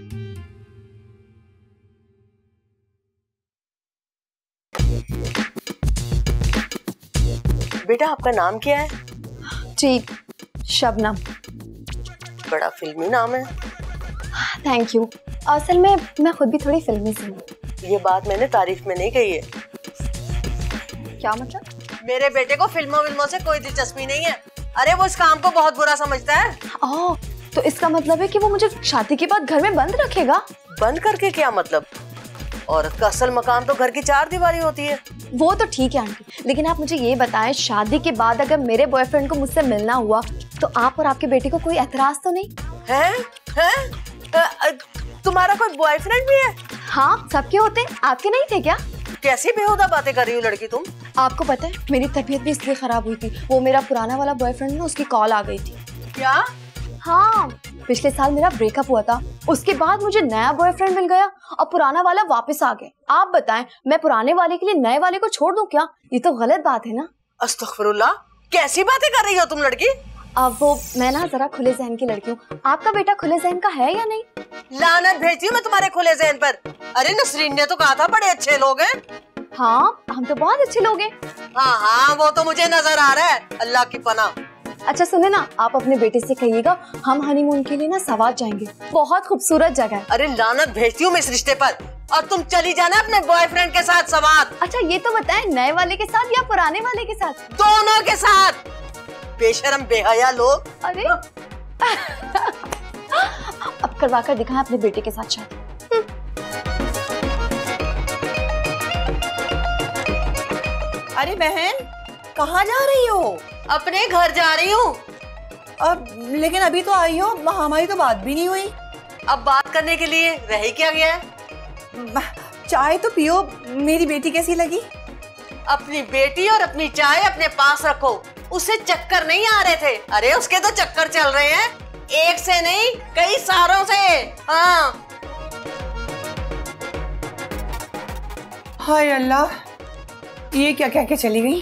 बेटा आपका नाम क्या है? जी, शबनम। बड़ा फिल्मी नाम है। Thank you. असल में मैं खुद भी थोड़ी फिल्मी सी हूँ। ये बात मैंने तारीफ में नहीं कही है। क्या मतलब? मेरे बेटे को फिल्मों विल्मों से कोई दिलचस्पी नहीं है। अरे वो इस काम को बहुत बुरा समझता है। ओह, तो इसका मतलब है कि वो मुझे शादी के बाद घर में बंद रखेगा? बंद करके क्या मतलब? औरत का असल मकाम तो घर की चार दीवारी होती है। वो तो ठीक है आंटी, लेकिन आप मुझे ये बताएं, शादी के बाद अगर मेरे बॉयफ्रेंड को मुझसे मिलना हुआ तो आप और आपके बेटे को कोई एतराज तो नहीं है? है? तुम्हारा कोई बॉयफ्रेंड भी है? हाँ, सबके होते हैं, आपके नहीं थे क्या? कैसी बेहुदा बातें कर रही हो लड़की तुम? आपको पता है मेरी तबीयत भी इसलिए खराब हुई थी, वो मेरा पुराना वाला बॉयफ्रेंड ना, उसकी कॉल आ गई थी। क्या? हाँ, पिछले साल मेरा ब्रेकअप हुआ था, उसके बाद मुझे नया बॉयफ्रेंड मिल गया और पुराना वाला वापस आ गया। आप बताएं, मैं पुराने वाले के लिए नए वाले को छोड़ दूं क्या? ये तो गलत बात है ना। अस्तगफिरुल्लाह, कैसी बातें कर रही हो तुम लड़की? अब वो मैं ना जरा खुले जहन की लड़की हूँ। आपका बेटा खुले जहन का है या नहीं? लानत भेजती हूँ मैं तुम्हारे खुले जहन पर। अरे नसरीन ने तो कहा था बड़े अच्छे लोग हैं। हाँ, हम तो बहुत अच्छे लोग हैं। हाँ हाँ वो तो मुझे नजर आ रहा है, अल्लाह की पनाह। अच्छा सुने ना, आप अपने बेटे से कहिएगा हम हनीमून के लिए ना सवात जाएंगे, बहुत खूबसूरत जगह है। अरे लानत भेजती हूँ मैं इस रिश्ते पर, और तुम चली जाना अपने बॉयफ्रेंड के साथ सवात। अच्छा ये तो बताएं, नए वाले के साथ या पुराने वाले के साथ? दोनों के साथ। बेशरम बेहया लोग। अरे अब करवा कर दिखाएं अपने बेटे के साथ शादी। अरे बहन, कहाँ जा रही हो? अपने घर जा रही हूँ। अब लेकिन अभी तो आई हो, हमारी तो बात भी नहीं हुई। अब बात करने के लिए रह क्या गया है? चाय तो पियो। मेरी बेटी कैसी लगी? अपनी बेटी और अपनी चाय अपने पास रखो, उससे चक्कर नहीं आ रहे थे। अरे उसके तो चक्कर चल रहे हैं, एक से नहीं कई सारों से। हाँ हाय अल्लाह, ये क्या कह के चली गई?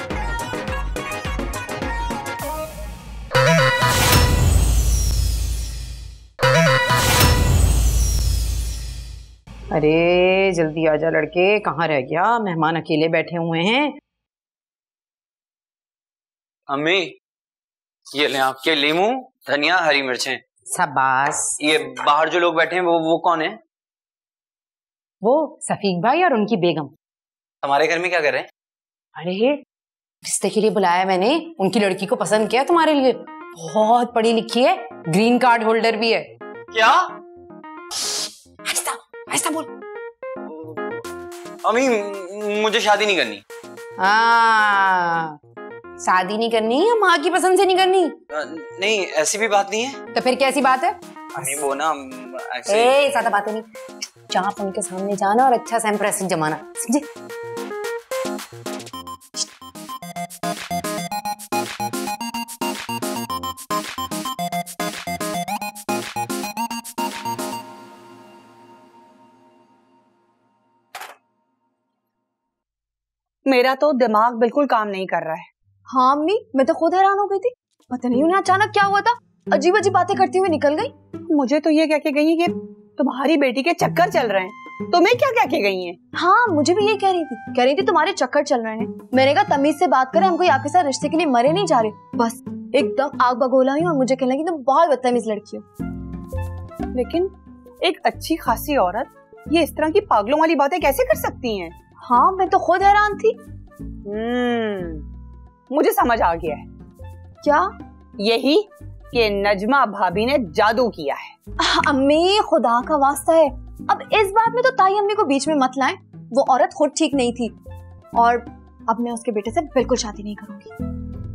अरे जल्दी आजा लड़के, कहाँ रह गया? मेहमान अकेले बैठे हुए हैं। अम्मी ये ले आपके लीमू, धनिया, हरी मिर्चें। शाबाश। ये बाहर जो लोग बैठे हैं वो वो कौन है? वो सफीक भाई और उनकी बेगम। हमारे घर में क्या कर रहे हैं? अरे रिश्ते के लिए बुलाया मैंने, उनकी लड़की को पसंद किया तुम्हारे लिए, बहुत पढ़ी लिखी है, ग्रीन कार्ड होल्डर भी है। क्या? ऐसा ऐसा बोल। अम्मी मुझे शादी नहीं करनी। हाँ, शादी नहीं करनी या माँ की पसंद से नहीं करनी? नहीं, ऐसी भी बात नहीं है। तो फिर कैसी बात है? अम्मी वो ना ए, ज्यादा बातें नहीं, चाप उनके सामने जाना और अच्छा सा इंप्रेशन जमाना, समझे? मेरा तो दिमाग बिल्कुल काम नहीं कर रहा है। हाँ अम्मी, मैं तो खुद हैरान हो गई थी, पता नहीं उन्हें अचानक क्या हुआ था, अजीब अजीब बातें करती हुई निकल गई। मुझे तो ये कह के गई कि तुम्हारी बेटी के चक्कर चल रहे हैं। तुम्हें क्या कह के गई हैं? हाँ मुझे भी ये कह रही थी, कह रही थी तुम्हारे चक्कर चल रहे हैं। मैंने कहा तमीज से बात करें, हम कोई आपके साथ रिश्ते के लिए मरे नहीं जा रहे। बस एकदम आग बगोला हुई और मुझे कहने लगी तुम बहुत बदतमीज लड़की हो। लेकिन एक अच्छी खासी औरत ये इस तरह की पागलों वाली बातें कैसे कर सकती हैं? हाँ मैं तो खुद हैरान थी। हम्म मुझे समझ आ गया है। क्या? यही कि नजमा भाभी ने जादू किया है। अम्मी खुदा का वास्ता है, अब इस बात में तो ताई अम्मी को बीच में मत लाएं। वो औरत खुद ठीक नहीं थी और अब मैं उसके बेटे से बिल्कुल शादी नहीं करूंगी।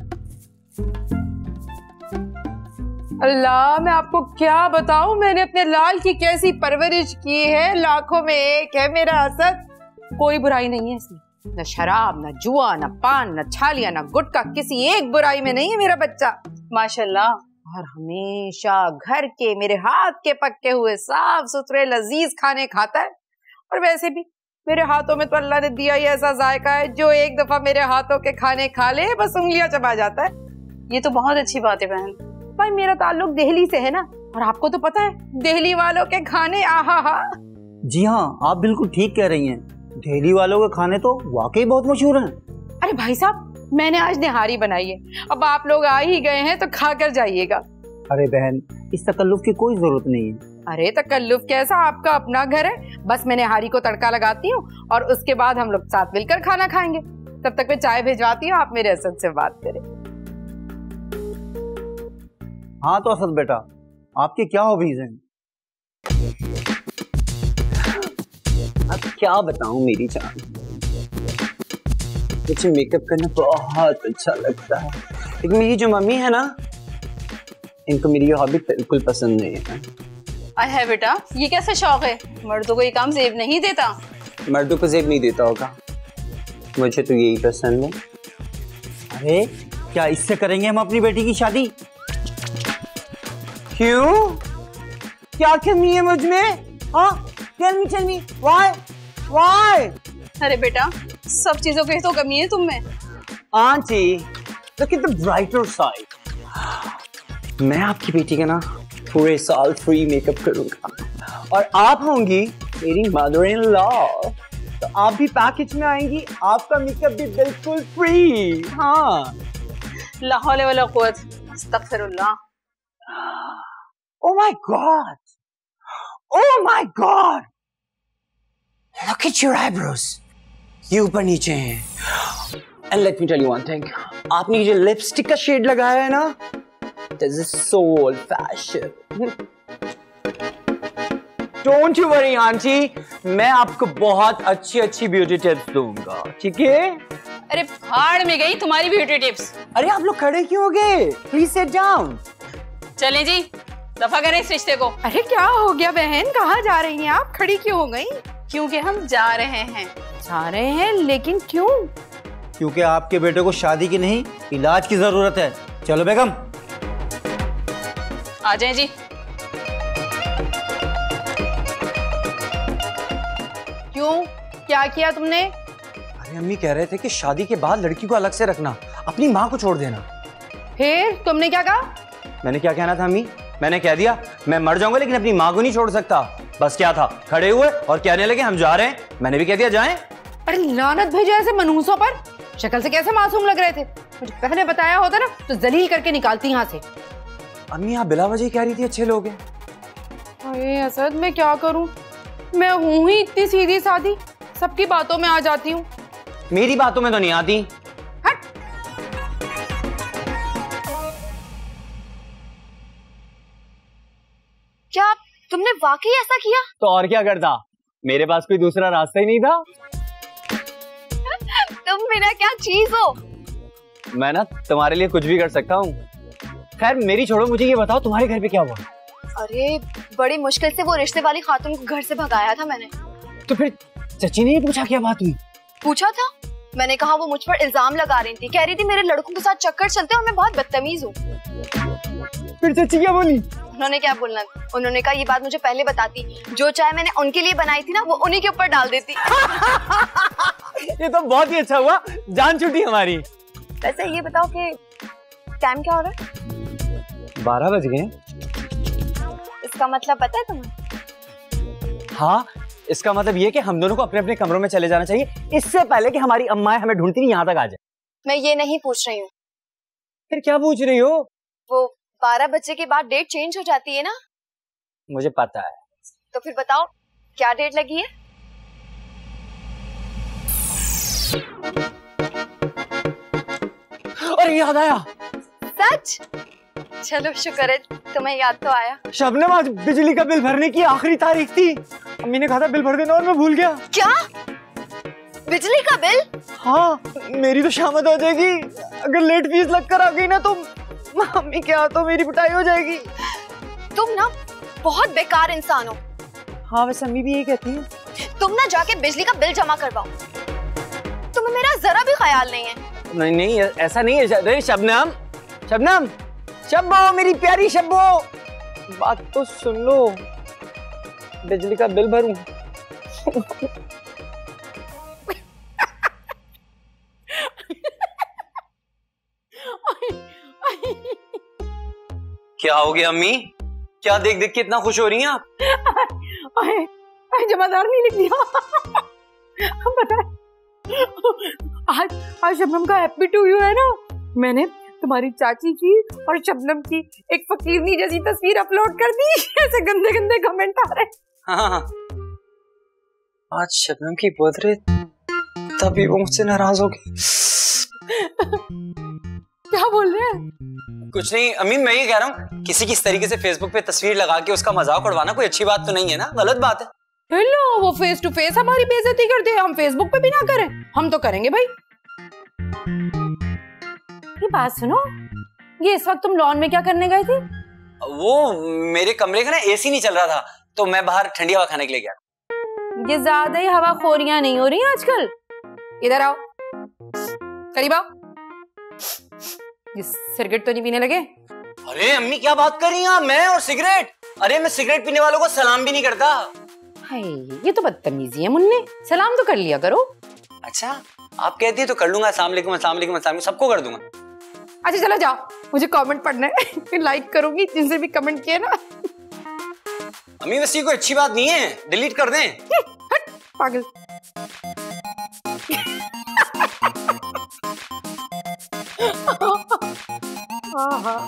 अल्लाह, मैं आपको क्या बताऊं, मैंने अपने लाल की कैसी परवरिश की है, लाखों में एक है मेरा असद। कोई बुराई नहीं है इसमें, न शराब, न जुआ, न पान, न छालिया, न गुटखा, किसी एक बुराई में नहीं है मेरा बच्चा, माशाल्लाह। और हमेशा घर के मेरे हाथ के पक्के हुए साफ सुथरे लजीज खाने खाता है। और वैसे भी मेरे हाथों में तो अल्लाह ने दिया ही ऐसा जायका है, जो एक दफा मेरे हाथों के खाने खा ले बस उंगलियां चबा जाता है। ये तो बहुत अच्छी बात है बहन। भाई मेरा ताल्लुक दिल्ली से है ना, और आपको तो पता है दिल्ली वालों के खाने आहा हा। जी हाँ, आप बिल्कुल ठीक कह रही हैं, दिल्ली वालों के खाने तो वाकई बहुत मशहूर हैं। अरे भाई साहब, मैंने आज निहारी बनाई है, अब आप लोग आ ही गए हैं तो खा कर जाइएगा। अरे बहन, इस तकल्लुफ की कोई जरूरत नहीं है। अरे तकल्लुफ कैसा, आपका अपना घर है, बस मैं निहारी को तड़का लगाती हूँ और उसके बाद हम लोग साथ मिलकर खाना खाएंगे। तब तक मैं चाय भिजवाती हूँ, आप मेरे असद से बात करें। हाँ तो असद बेटा, आपके क्या हॉबीज हैं? अब क्या बताऊं मेरी जान, मुझे मेकअप करना बहुत अच्छा लगता है, लेकिन मेरी जो मम्मी है ना, इनको मेरी ये हॉबी बिल्कुल पसंद नहीं है। अरे है बेटा, ये कैसा शौक है? मर्दों को ये काम जेब नहीं देता। मर्दों को जेब नहीं देता होगा, मुझे तो यही पसंद है। अरे क्या इससे करेंगे हम अपनी बेटी की शादी? क्यों? क्या कमी है मुझ में? हाँ, tell me tell me why why? अरे बेटा, सब चीजों की तो कमी है तुम में। Aunty, look at the brighter side. मैं आपकी बेटी का ना पूरे साल फ्री मेकअप करूंगा और आप होंगी मेरी मदर इन लॉ, तो आप भी पैकेज में आएंगी, आपका मेकअप भी बिल्कुल फ्री। हाँ, ला हौले वला कुव्वत, अस्तगफिरुल्लाह। Oh my God! Oh my God! Look at your eyebrows. ये ऊपर नीचे हैं। And let me tell you one thing. आपने ये जो लिपस्टिक का शेड लगाया है ना, this is so old fashioned. Don't you worry, aunty, मैं आपको बहुत अच्छी अच्छी ब्यूटी टिप्स दूंगा, ठीक है? अरे भाड़ में गई तुम्हारी ब्यूटी टिप्स। अरे आप लोग खड़े क्यों हो गए? Please sit down. चलें जी, दफा करें इस रिश्ते को। अरे क्या हो गया बहन, कहाँ जा रही हैं आप? खड़ी क्यों हो गई? क्योंकि हम जा रहे हैं। जा रहे हैं, लेकिन क्यों? क्योंकि आपके बेटे को शादी की नहीं, इलाज की जरूरत है। चलो बेगम, आ जाएं जी। क्यों, क्या किया तुमने? अरे अम्मी कह रहे थे कि शादी के बाद लड़की को अलग से रखना, अपनी माँ को छोड़ देना। फिर तुमने क्या कहा? मैंने क्या कहना था अम्मी? मैंने कह दिया मैं मर जाऊंगा लेकिन अपनी माँ को नहीं छोड़ सकता। बस क्या था, खड़े हुए और कहने लगे हम जा रहे हैं, मैंने भी कह दिया जाएं। अरे लानत भेजो ऐसे मनहूसों पर, शक्ल से कैसे मासूम लग रहे थे, मुझे पहले बताया होता ना तो जलील करके निकालती यहाँ से। अम्मी आप बिला वजह कह रही थी अच्छे लोग हैं। अरे असद, मैं क्या करूं, मैं हूं ही इतनी सीधी सादी, सबकी बातों में आ जाती हूँ। मेरी बातों में तो नहीं आती। हट। क्या तुमने वाकई ऐसा किया? तो और क्या करता, मेरे पास कोई दूसरा रास्ता ही नहीं था। मेरा क्या चीज हो। मैं ना तुम्हारे लिए कुछ भी कर सकता हूँ। खैर मेरी छोड़ो, मुझे ये बताओ तुम्हारे घर पे क्या हुआ? अरे बड़ी मुश्किल से वो रिश्ते वाली खातून को घर से भगाया था मैंने। तो फिर चची ने पूछा क्या बात हुई? पूछा था, मैंने कहा वो मुझ पर इल्जाम लगा रही थी, कह रही थी मेरे लड़कों के साथ चक्कर चलते और मैं बहुत बदतमीज हूँ। फिर चची क्या बोली? उन्होंने क्या बोलना, उन्होंने कहा ये बात मुझे पहले बताती, जो चाय मैंने उनके लिए बनाई थी ना वो उन्हीं के ऊपर डाल देती। ये तो बहुत ही अच्छा हुआ, जान छूटी हमारी। वैसे ये बताओ कि टाइम क्या हो रहा है? बारह बज गए। इसका मतलब पता है तुम्हें? हाँ, इसका मतलब ये कि हम दोनों को अपने अपने कमरों में चले जाना चाहिए इससे पहले कि हमारी अम्माएं हमें ढूंढती यहाँ तक आ जाए। मैं ये नहीं पूछ रही हूँ। फिर क्या पूछ रही हो? वो बारह बजे के बाद डेट चेंज हो जाती है ना? मुझे पता है। तो फिर बताओ क्या डेट लगी है? अरे याद आया। सच? चलो शुक्र है तुम्हें याद तो आया। शबनम, आज बिजली का बिल भरने की आखिरी तारीख थी। अम्मी ने कहा था बिल भर देना और मैं भूल गया। क्या? बिजली का बिल? हाँ, मेरी तो शामत हो जाएगी। अगर लेट फीस लग कर आ गई ना तो मम्मी के हाथों मेरी पिटाई हो जाएगी। तुम ना बहुत बेकार इंसान हो। हाँ वैसे अम्मी भी यही कहती है। तुम ना जाके बिजली का बिल जमा करवाओ। तुम्हें मेरा जरा भी ख्याल नहीं है। नहीं नहीं ऐसा नहीं है। शबनम, शबनम, शब्बो मेरी प्यारी शब्बो, बात तो सुन लो। बिजली का बिल भरूं? क्या हो गया अम्मी? क्या देख देख के इतना खुश हो रही हैं आप? जमादार नहीं लिख दिया। पता है आज आज शबनम का हैप्पी टू यू है ना, मैंने तुम्हारी चाची की और शबनम की एक फकीरनी जैसी तस्वीर अपलोड कर दी। ऐसे गंदे गंदे कमेंट आ रहे। हाँ, आज शबनम की बर्थडे, तभी वो मुझसे नाराज हो गई। क्या बोल रहे हैं? कुछ नहीं अम्मी, मैं ये कह रहा हूँ किसी किस तरीके से फेसबुक पे तस्वीर लगा के उसका मजाक उड़वाना कोई अच्छी बात तो नहीं है ना, गलत बात है। हेलो, वो फेस टू फेस हमारी बेइज्जती करते हैं, हम फेसबुक पे भी ना करें। हम तो करेंगे भाई। ये बात सुनो, ये इस वक्त तुम लॉन में क्या करने गए थे? वो मेरे कमरे का ना एसी नहीं चल रहा था तो मैं बाहर ठंडी हवा खाने के लिए गया। ये ज्यादा ही हवा खोरियां नहीं हो रही आजकल? इधर आओ, करीब आओ। ये सिगरेट तो नहीं पीने लगे? अरे अम्मी क्या बात कर रही हैं आप? मैं और सिगरेट? अरे मैं सिगरेट पीने वालों को सलाम भी नहीं करता। हाय, ये तो बदतमीजी है मुन्ने, सलाम तो कर लिया करो। अच्छा आप कहती है तो कर लूंगा। अस्सलाम वालेकुम, अस्सलाम वालेकुम, अस्सलाम वालेकुम, सबको कर दूंगा। अच्छा चलो जाओ, मुझे कमेंट पढ़ना है। फिर लाइक करूंगी जिनसे भी कमेंट किया ना। अम्मी वैसे ये कोई अच्छी बात नहीं है, डिलीट कर दें। हट पागल। हाँ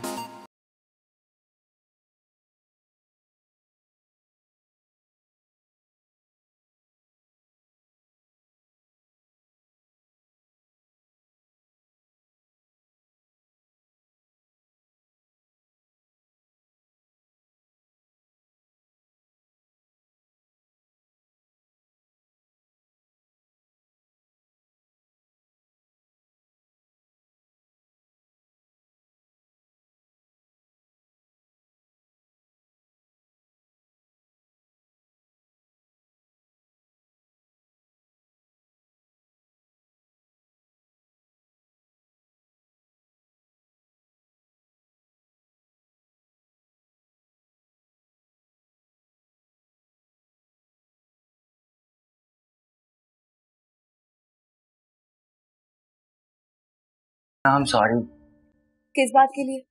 आई एम सॉरी। किस बात के लिए?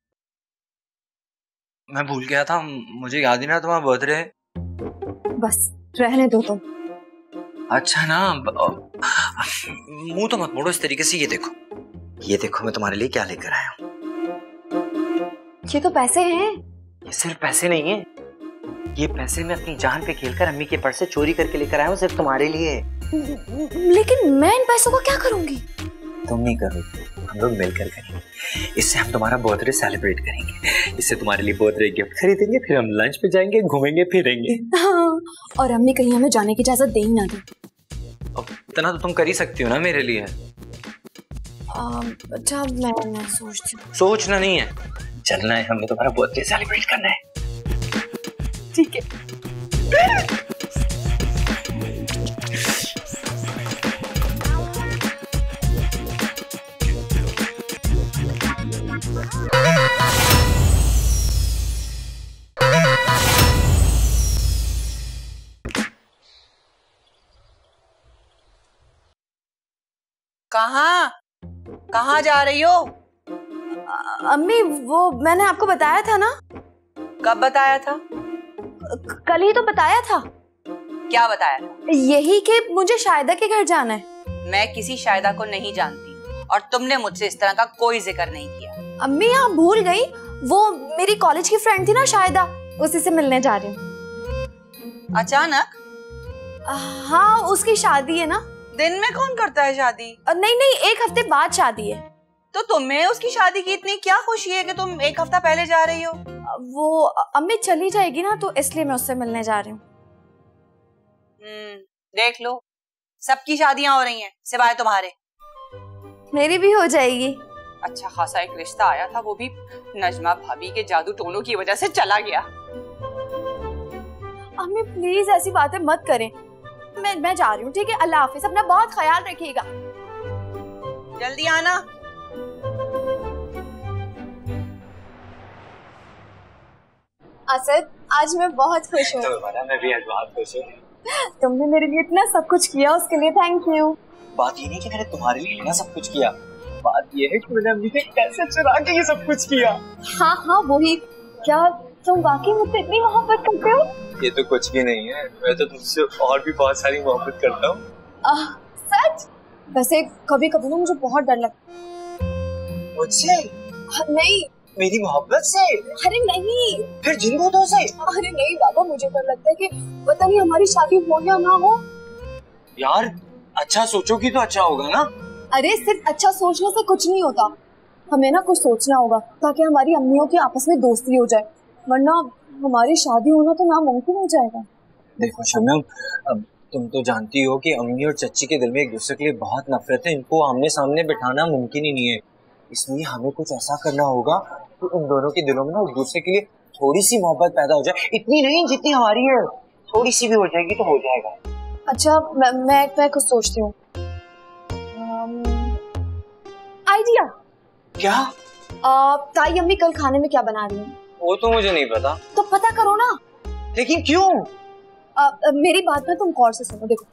मैं भूल गया था, मुझे याद ही ना तुम्हारा बर्थडे है। बस रहने दो तुम। अच्छा ना, मुंह तो मत मोड़ो इस तरीके से। ये देखो, ये देखो मैं तुम्हारे लिए क्या लेकर आया हूँ। ये तो पैसे हैं। ये सिर्फ पैसे नहीं है, ये पैसे मैं अपनी जान पे खेलकर अम्मी के पर्स से चोरी करके लेकर आया हूँ, सिर्फ तुम्हारे लिए। लेकिन मैं इन पैसों को क्या करूंगी? तुम नहीं करोगे, हम लोग मिलकर करेंगे। इससे हम तुम्हारा बर्थडे सेलिब्रेट करेंगे, इससे तुम्हारे लिए बर्थडे गिफ्ट खरीदेंगे, फिर हम लंच पे जाएंगे, घूमेंगे फिरेंगे। हाँ, और अम्मी कहीं हमें जाने की इजाजत दे ही ना दे। अब इतना तो तुम कर ही सकती हो ना मेरे लिए। अच्छा मैं मैं सोचती हूँ। सोचना नहीं है, चलना है, हमने तुम्हारा बर्थडे सेलिब्रेट करना है। ठीक है। कहाँ कहाँ जा रही हो? अम्मी वो मैंने आपको बताया था ना। कब बताया था? कल ही तो बताया था। क्या बताया था? यही कि मुझे शायदा के घर जाना है। मैं किसी शायदा को नहीं जानती और तुमने मुझसे इस तरह का कोई जिक्र नहीं किया। अम्मी आप भूल गई, वो मेरी कॉलेज की फ्रेंड थी ना शायदा, उसी से मिलने जा रही हूँ। अचानक? हाँ उसकी शादी है ना। दिन में कौन करता है शादी? नहीं नहीं एक हफ्ते बाद शादी है। तो तुम्हें उसकी शादी की इतनी क्या खुशी है कि तुम एक हफ्ता पहले जा रही हो? वो अम्मी चली जाएगी ना तो इसलिए मैं उससे मिलने जा रही हूँ। हम्म, देख लो सबकी शादियां हो रही हैं सिवाय तुम्हारे। मेरी भी हो जाएगी। अच्छा खासा एक रिश्ता आया था, वो भी नजमा भाभी के जादू टोनों की वजह से चला गया। अम्मी प्लीज ऐसी बातें मत करें। मैं मैं जा रही हूँ, ठीक है? अल्लाह हाफिज, अपना बहुत ख्याल रखिएगा। जल्दी आना। असद आज मैं बहुत खुश हूँ। तो मैं भी आज बहुत खुश हूँ। तुमने मेरे लिए इतना सब कुछ किया, उसके लिए थैंक यू। बात ये नहीं कि मैंने तुम्हारे लिए इतना सब कुछ किया, बात ये है कि मैंने अम्मी से कैसे चुरा के ये सब कुछ किया। हाँ हाँ वही। क्या तुम वाकई मुझसे इतनी मोहब्बत करते हो? ये तो कुछ भी नहीं है, मैं तो तुमसे और भी बहुत सारी मोहब्बत करता हूँ। सच? वैसे कभी कभी ना मुझे बहुत डर लगता। मुझसे? नहीं मेरी मोहब्बत से? अरे नहीं। फिर जिन भूतों से? अरे नहीं बाबा, मुझे डर लगता है कि पता नहीं हमारी शादी हो या ना हो। यार अच्छा सोचोगी तो अच्छा होगा ना। अरे सिर्फ अच्छा सोचने से कुछ नहीं होता, हमें ना कुछ सोचना होगा ताकि हमारी अम्मियों की आपस में दोस्ती हो जाए, वरना हमारी शादी होना तो नामुमकिन हो जाएगा। देखो शबनम, अब तुम तो जानती हो कि अम्मी और चच्ची के दिल में एक दूसरे के लिए बहुत नफरत है, इनको आमने सामने बिठाना मुमकिन ही नहीं है। इसलिए हमें कुछ ऐसा करना होगा कि उन दोनों के दिलों में ना एक दूसरे के लिए थोड़ी सी मोहब्बत पैदा हो जाए। इतनी नहीं जितनी हमारी है, थोड़ी सी भी हो जाएगी तो हो जाएगा। अच्छा मैं मैं, मैं कुछ सोचती हूँ। आइडिया। क्या? ताई अम्मी कल खाने में क्या बना रही है? वो तो मुझे नहीं पता। तो पता करो ना। लेकिन क्यों? आ, मेरी बात ना तुम गौर से सुनो। देखो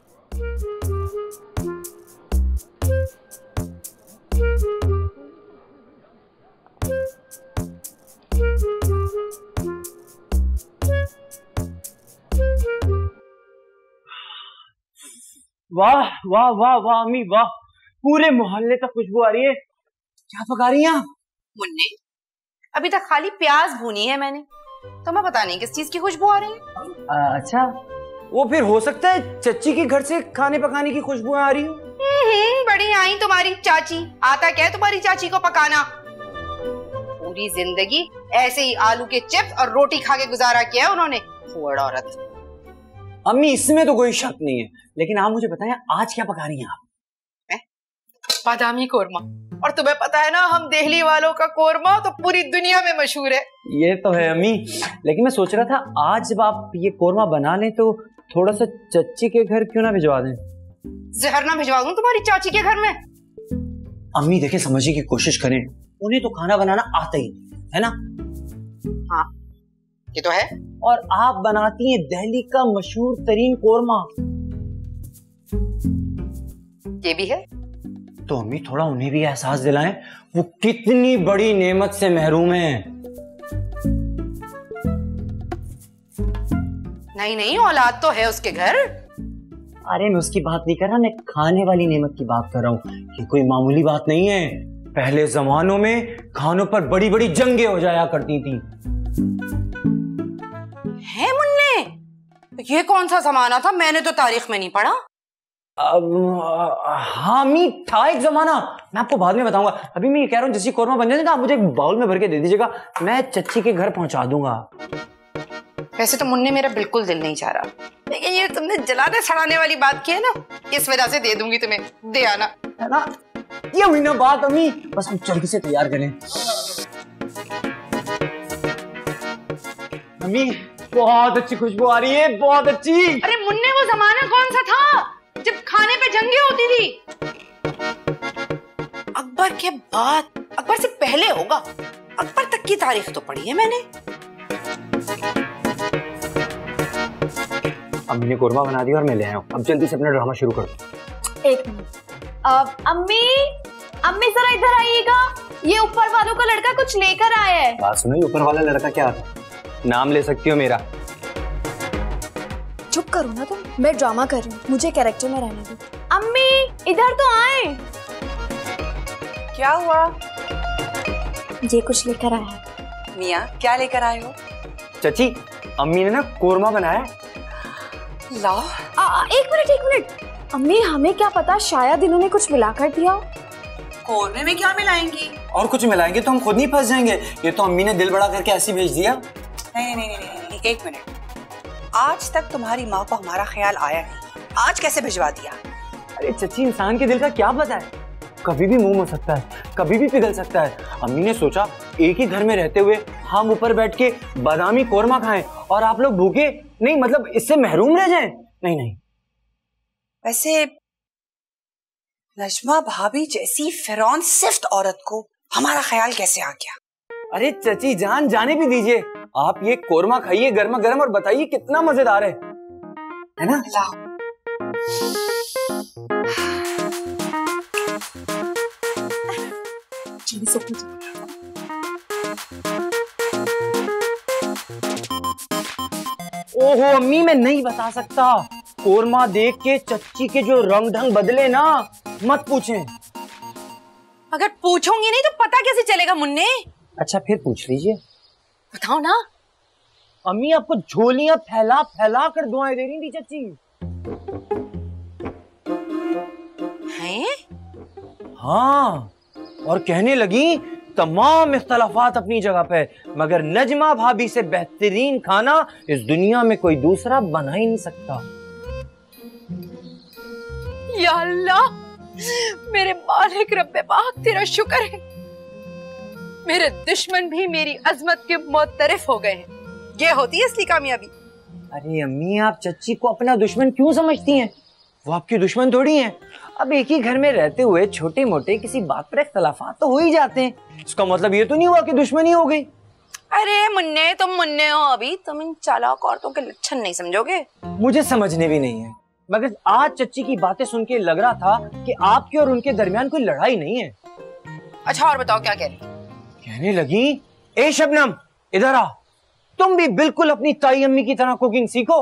वाह वाह वाह वाह अम्मी वाह, पूरे मोहल्ले तक खुशबू आ रही है। क्या पका रही हैं आप? मुन्ने अभी तक खाली प्याज भूनी है मैंने, तुम्हें पता नहीं किस चीज की खुशबू आ रही है। आ, अच्छा वो फिर हो सकता है चच्ची के घर से खाने पकाने की खुशबू आ रही हो। बड़ी आई तुम्हारी चाची, आता क्या है तुम्हारी चाची को पकाना? पूरी जिंदगी ऐसे ही आलू के चिप्स और रोटी खा के गुजारा किया है उन्होंने, फुअड़ औरत। अम्मी इसमें तो कोई शक नहीं है, लेकिन आप मुझे बताएं आज क्या पका रही हैं आप? बादामी कोरमा, और तुम्हें पता है ना हम दिल्ली वालों का कोरमा तो पूरी दुनिया में मशहूर है। ये तो है अम्मी, लेकिन मैं सोच रहा था आज जब आप ये कोरमा बना लें तो थोड़ा सा चच्ची के घर क्यों ना भिजवा दें? जहर ना भिजवा दूं तुम्हारी चाची के घर में? अम्मी देखें, समझने की कोशिश करें, उन्हें तो खाना बनाना आता ही है ना। हाँ ये तो है। और आप बनाती हैं दिल्ली का मशहूर तरीन कोरमा। ये भी है। तो अम्मी थोड़ा उन्हें भी एहसास दिलाएं वो कितनी बड़ी नेमत से महरूम हैं। नहीं नहीं औलाद तो है उसके घर। अरे मैं उसकी बात नहीं कर रहा, मैं खाने वाली नेमत की बात कर रहा हूँ। ये कोई मामूली बात नहीं है, पहले जमानों में खानों पर बड़ी बड़ी जंगें हो जाया करती थी। है मुन्ने, ये कौन सा जमाना था? मैंने तो तारीख में नहीं पढ़ा। हाँ मी था एक जमाना, मैं आपको बाद में बताऊंगा। अभी मैं ये कह रहा हूँ जैसी कोरमा बन जाए ना आप मुझे एक बाउल में भर के दे दीजिएगा, मैं चच्ची के घर पहुंचा दूंगा। वैसे तो मुन्ने मेरा बिल्कुल दिल नहीं चाह रहा, लेकिन ये तुमने जलाने सड़ाने वाली बात की है ना, इस वजह से दे दूंगी तुम्हें, दे आना, है ना। ये हुई ना बात अम्मी, बस हम जल्दी से तैयार करें। अम्मी बहुत अच्छी खुशबू आ रही है, बहुत अच्छी। अरे मुन्ने, वो जमाना कौन सा था जब खाने पे जंगे होती थी? अकबर के बाद, अकबर से पहले होगा। अकबर तक की तारीख तो पढ़ी है मैंने। अम्मी ने कोरमा बना दिया और मैं ले आया हूँ। अब जल्दी से अपना ड्रामा शुरू करो। एक मिनट। अब अम्मी, अम्मी जरा इधर आइएगा। ये ऊपर वालों का लड़का कुछ लेकर आया है। बात सुनो, ऊपर वाला लड़का क्या आता? नाम ले सकती हो मेरा। चुप करो ना तुम, मैं ड्रामा कर रही हूँ, मुझे कैरेक्टर में रहने दो। अम्मी इधर तो आए। क्या हुआ? ये कुछ लेकर आया है। मियाँ, क्या लेकर आए हो? चाची, अम्मी ने ना कोरमा बनाया। लाओ। आ, आ, एक मिनट एक मिनट। अम्मी हमें क्या पता, शायद इन्होंने कुछ मिलाकर दिया। कोरमे में क्या मिलाएंगी? और कुछ मिलाएंगे तो हम खुद नहीं फंस जाएंगे। ये तो अम्मी ने दिल बड़ा करके ऐसी भेज दिया। नहीं नहीं नहीं नहीं, एक मिनट। आज तक तुम्हारी माँ को हमारा ख्याल आया नहीं, आज कैसे भिजवा दिया? अरे चची, इंसान के दिल का क्या पता है, कभी भी मुंह हो सकता है, कभी भी पिघल सकता है। अम्मी ने सोचा एक ही घर में रहते हुए हम ऊपर बैठ के बादामी कोरमा खाएं और आप लोग भूखे नहीं, मतलब इससे महरूम रह जाएं। नहीं नहीं। वैसे नजमा भाभी जैसी फिरौन सिफ्त औरत को हमारा ख्याल कैसे आ गया? अरे चची जान, जाने भी दीजिए। आप ये कोरमा खाइए गर्मा गर्म और बताइए कितना मजेदार है, है ना? लाओ। ओहो अम्मी, मैं नहीं बता सकता। कोरमा देख के चच्ची के जो रंग ढंग बदले ना, मत पूछें। अगर पूछूंगी नहीं तो पता कैसे चलेगा मुन्ने? अच्छा फिर पूछ लीजिए। बताओ ना। अम्मी आपको झोलियां फैला फैला कर दुआएं दे रही थी चच्ची। हैं? हाँ, और कहने लगी तमाम इख्तलाफात अपनी जगह पे, मगर नजमा भाभी से बेहतरीन खाना इस दुनिया में कोई दूसरा बना ही नहीं सकता। या अल्लाह, मेरे मालिक रब्बे पाक तेरा शुक्र है, मेरे दुश्मन भी मेरी अजमत के मुअत्तरिफ हो गए हैं। ये होती है असली कामयाबी। अरे अम्मी, आप चच्ची को अपना दुश्मन क्यों समझती हैं? वो आपकी दुश्मन थोड़ी हैं। अब एक ही घर में रहते हुए छोटे मोटे किसी बात पर इख्तलाफात तो हो ही जाते हैं। इसका मतलब ये तो नहीं हुआ कि दुश्मनी हो गई। अरे मुन्ने, तुम मुन्ने हो अभी, तुम इन चालाक औरतों के लक्षण नहीं समझोगे। मुझे समझने भी नहीं है, मगर आज चच्ची की बातें सुन के लग रहा था कि आपके और उनके दरमियान कोई लड़ाई नहीं है। अच्छा और बताओ क्या कह रही? कहने लगी, ए शबनम इधर आ, तुम भी बिल्कुल अपनी ताई अम्मी की तरह कुकिंग सीखो।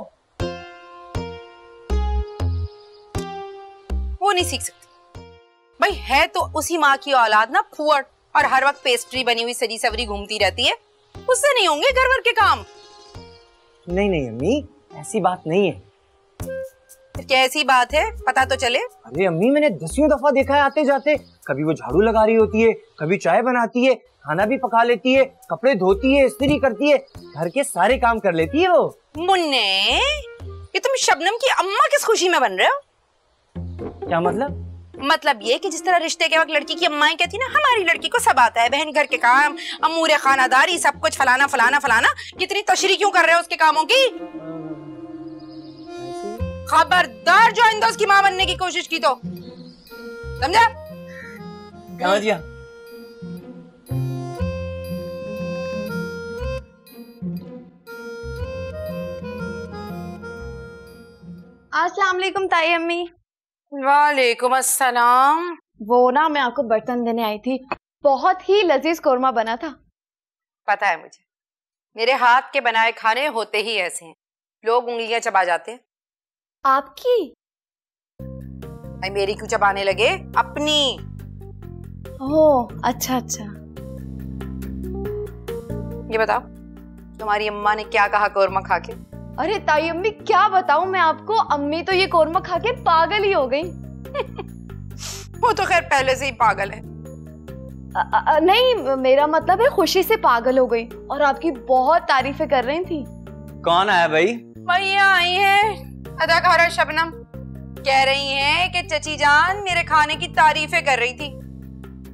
वो नहीं सीख सकती भाई, है तो उसी माँ की औलाद ना फुअड़, और हर वक्त पेस्ट्री बनी हुई सजी सवरी घूमती रहती है, उससे नहीं होंगे घर वर के काम। नहीं नहीं अम्मी, ऐसी बात नहीं है। कैसी बात है, पता तो चले। अरे अम्मी, मैंने दसियों दफा देखा है आते जाते, कभी वो झाड़ू लगा रही होती है, कभी चाय बनाती है, खाना भी पका लेती है, कपड़े धोती है, इस्त्री करती है, घर के सारे काम कर लेती है वो। मुन्ने, ये तुम शबनम की अम्मा किस खुशी में बन रहे हो? क्या मतलब? मतलब ये कि जिस तरह रिश्ते के वक्त लड़की की अम्माएं कहती ना, हमारी लड़की को सब आता है, बहन घर के काम, अमूरे खानादारी, सब कुछ फलाना फलाना फलाना, इतनी तशरीह क्यों कर रहे हो उसके कामों की? खबरदार जो आइंदा उसकी मां बनने की कोशिश की तो, समझा? समझ गया। अस्सलाम वालेकुम ताई अम्मी। वालेकुम अस्सलाम। वो ना मैं आपको बर्तन देने आई थी, बहुत ही लजीज कोरमा बना था। पता है मुझे, मेरे हाथ के बनाए खाने होते ही ऐसे हैं, लोग उंगलियां चबा जाते हैं। आपकी? भाई मेरी क्यों चबाने लगे? अपनी। ओह अच्छा अच्छा। ये बताओ, तुम्हारी अम्मा ने क्या कहा कोरमा खा के? अरे ताई अम्मी क्या बताऊं मैं आपको, अम्मी तो ये कोरमा खा के पागल ही हो गई। वो तो खैर पहले से ही पागल है। आ, आ, नहीं, मेरा मतलब है खुशी से पागल हो गई और आपकी बहुत तारीफें कर रही थी। कौन आया भाई? भैया आई है अदाकारा शबनम, कह रही हैं कि चची जान मेरे खाने की तारीफें कर रही थी।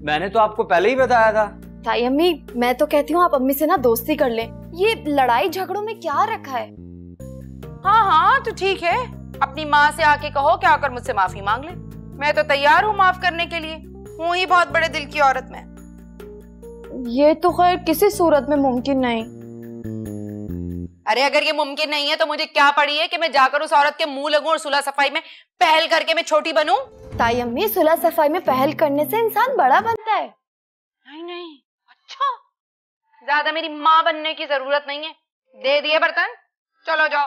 मैंने तो आपको पहले ही बताया था। ताई अम्मी, मैं तो कहती हूँ आप अम्मी से ना दोस्ती कर लें। ये लड़ाई झगड़ों में क्या रखा है? हाँ हाँ तो ठीक है, अपनी माँ से आके कहो कि आकर मुझसे माफी मांग ले। मैं तो तैयार हूँ माफ करने के लिए, हूँ ही बहुत बड़े दिल की औरत मैं। ये तो खैर किसी सूरत में मुमकिन नहीं। अरे अगर ये मुमकिन नहीं है तो मुझे क्या पड़ी है कि मैं जाकर उस औरत के मुंह लगूं और सुलह सफाई में पहल करके मैं छोटी बनूं? ताई अम्मी, सुलह सफाई में पहल करने से इंसान बड़ा बनता है। नहीं नहीं, अच्छा, ज्यादा मेरी माँ बनने की जरूरत नहीं है। दे दिए बर्तन, चलो जाओ।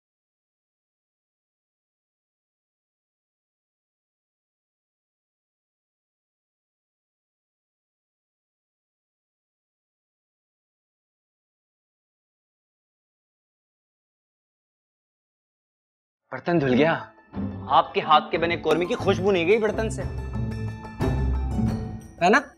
बर्तन धुल गया। आपके हाथ के बने कोरमे की खुशबू नहीं गई बर्तन से, है ना?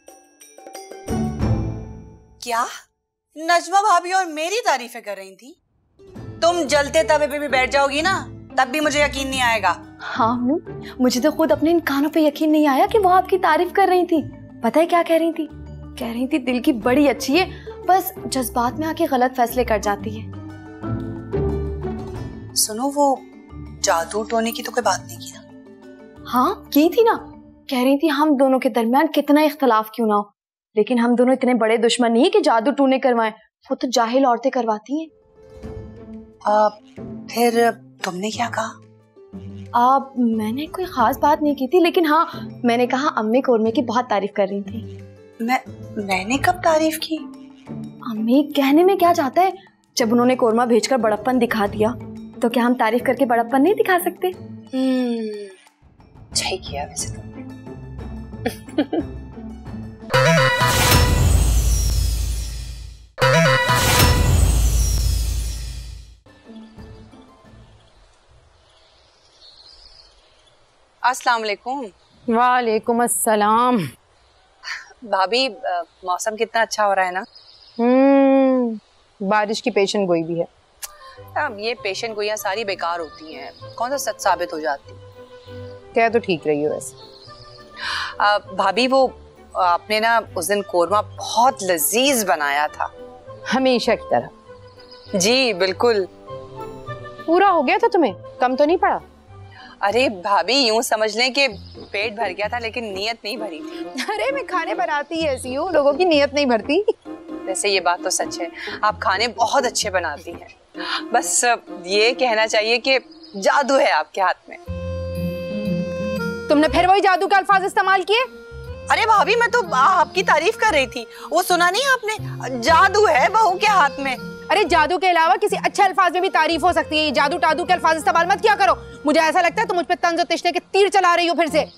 क्या नजमा भाभी और मेरी तारीफें कर रही थी? तुम जलते तवे पे भी बैठ जाओगी ना, तब भी मुझे यकीन नहीं आएगा। हाँ मुझे तो खुद अपने इन कानों पे यकीन नहीं आया कि वो आपकी तारीफ कर रही थी। पता है क्या कह रही थी? कह रही थी दिल की बड़ी अच्छी है, बस जज्बात में आके गलत फैसले कर जाती है। सुनो, वो जादू टोने की तो कोई बात नहीं की ना? हाँ की थी ना। कह रही थी हम दोनों के दरमियान कितना इख्तलाफ क्यों ना हो, लेकिन हम दोनों इतने बड़े दुश्मन नहीं कि जादू टूने करवाएं, वो तो जाहिल औरतें करवाती हैं। आप फिर तुमने क्या कहा? आप मैंने कोई खास बात नहीं की थी, लेकिन हाँ मैंने कहा अम्मी कोरमे की बहुत तारीफ कर रही थी। मैं मैंने कब तारीफ की? अम्मी कहने में क्या जाता है, जब उन्होंने कोरमा भेजकर बड़प्पन दिखा दिया तो क्या हम तारीफ करके बड़प्पन नहीं दिखा सकते? हम्म, सही किया वैसे तुमने। अस्सलाम वालेकुम। वालेकुम अस्सलाम। भाभी, मौसम कितना अच्छा हो रहा है ना? हम्म, बारिश की पेशन गोई भी है। अब ये पेशेंट गोइयां सारी बेकार होती हैं, कौन सा सच साबित हो जाती? क्या तो ठीक रही हो वैसे। आ, भाभी, वो आपने ना उस दिन कोरमा बहुत लजीज बनाया था। हमेशा की तरह। जी बिल्कुल। पूरा हो गया था तुम्हें? कम तो नहीं पड़ा? अरे भाभी, यूं समझ लें कि पेट भर गया था लेकिन नीयत नहीं भरी थी। अरे मैं खाने बनाती ऐसी हूँ, लोगों की नीयत नहीं भरती। वैसे ये बात तो सच है, आप खाने बहुत अच्छे बनाती हैं। बस ये कहना चाहिए कि जादू है आपके हाथ में। तुमने फिर वही जादू के अल्फाज इस्तेमाल किए? अरे भाभी, मैं तो आपकी तारीफ कर रही थी, वो सुना नहीं आपने? जादू है बहू के हाथ में। अरे जादू के अलावा किसी अच्छे अल्फाज में भी तारीफ हो सकती है, जादू टादू के अल्फाज इस्तेमाल मत किया करो। मुझे ऐसा लगता है तुम मुझ पे तंज और तिश्ने के तीर चला रही हो फिर से।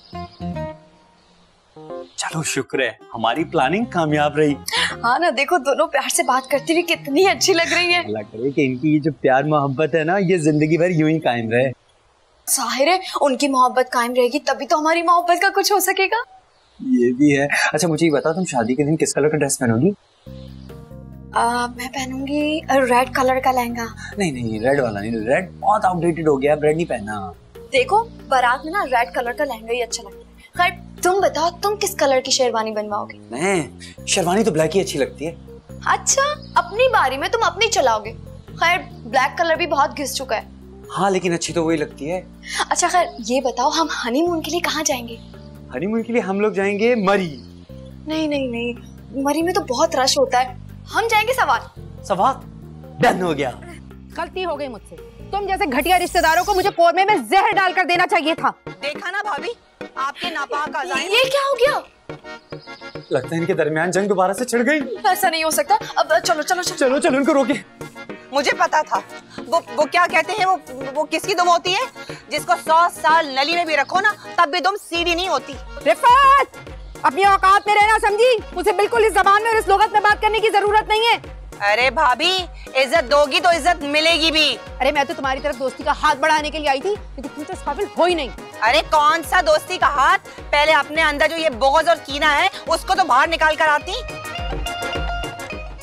चलो शुक्र है हमारी प्लानिंग कामयाब रही। हाँ ना, देखो दोनों प्यार से बात करती हुई कितनी अच्छी लग रही है। अल्लाह करे कि इनकी ये जो प्यार मोहब्बत है ना, ये जिंदगी भर यूं ही कायम रहे। जाहिर है उनकी मोहब्बत कायम रहेगी तभी तो हमारी मोहब्बत का कुछ हो सकेगा। ये भी है। अच्छा मुझे ये बता, तुम शादी के दिन किस कलर का ड्रेस पहनोगी? आ, मैं पहनूंगी रेड कलर का लहंगा। नहीं नहीं, रेड वाला नहीं, रेड बहुत आउटडेटेड हो गया, रेड नहीं पहनना। देखो बारात में ना रेड कलर का लहंगा ही अच्छा लगता है। खैर तुम बताओ, तुम किस कलर की शेरवानी बनवाओगे? मैं शेरवानी तो ब्लैक ही अच्छी लगती है। अच्छा, अपनी बारी में तुम अपनी चलाओगे। खैर ब्लैक कलर भी बहुत घिस चुका है। हाँ लेकिन अच्छी तो वही लगती है। अच्छा खैर ये बताओ, हम हनीमून के लिए कहाँ जाएंगे? हनीमून के लिए हम लोग जाएंगे मरी। नहीं नहीं नहीं, मरी में तो बहुत रश होता है, हम जाएंगे सवात। सवात डन हो गया। गलती हो गई मुझसे, तुम जैसे घटिया रिश्तेदारों को मुझे कोरमे में जहर डालकर देना चाहिए था। देखा ना भाभी, आपके नापाक अज़ाइम। ये क्या हो गया? लगता है इनके दरमियान जंग दोबारा से छिड़ गई। ऐसा नहीं हो सकता। अब चलो चलो चलो चलो चलो इनको रोके। मुझे पता था। वो वो क्या कहते हैं, वो वो किसकी दुम होती है? जिसको सौ साल नली में भी रखो ना तब भी दुम सीधी नहीं होती। रिफात, अपनी औकात में रहना समझी। मुझे बिल्कुल इस जबान में और इस लुगत में बात करने की जरूरत नहीं है। अरे भाभी, इज्जत दोगी तो इज्जत मिलेगी भी। अरे मैं तो तुम्हारी तरफ दोस्ती का हाथ बढ़ाने के लिए आई थी, लेकिन तुम तो इस काबिल हो ही नहीं। अरे कौन सा दोस्ती का हाथ? पहले अपने अंदर जो ये बुग़्ज़ और कीना है उसको तो बाहर निकाल कर आती।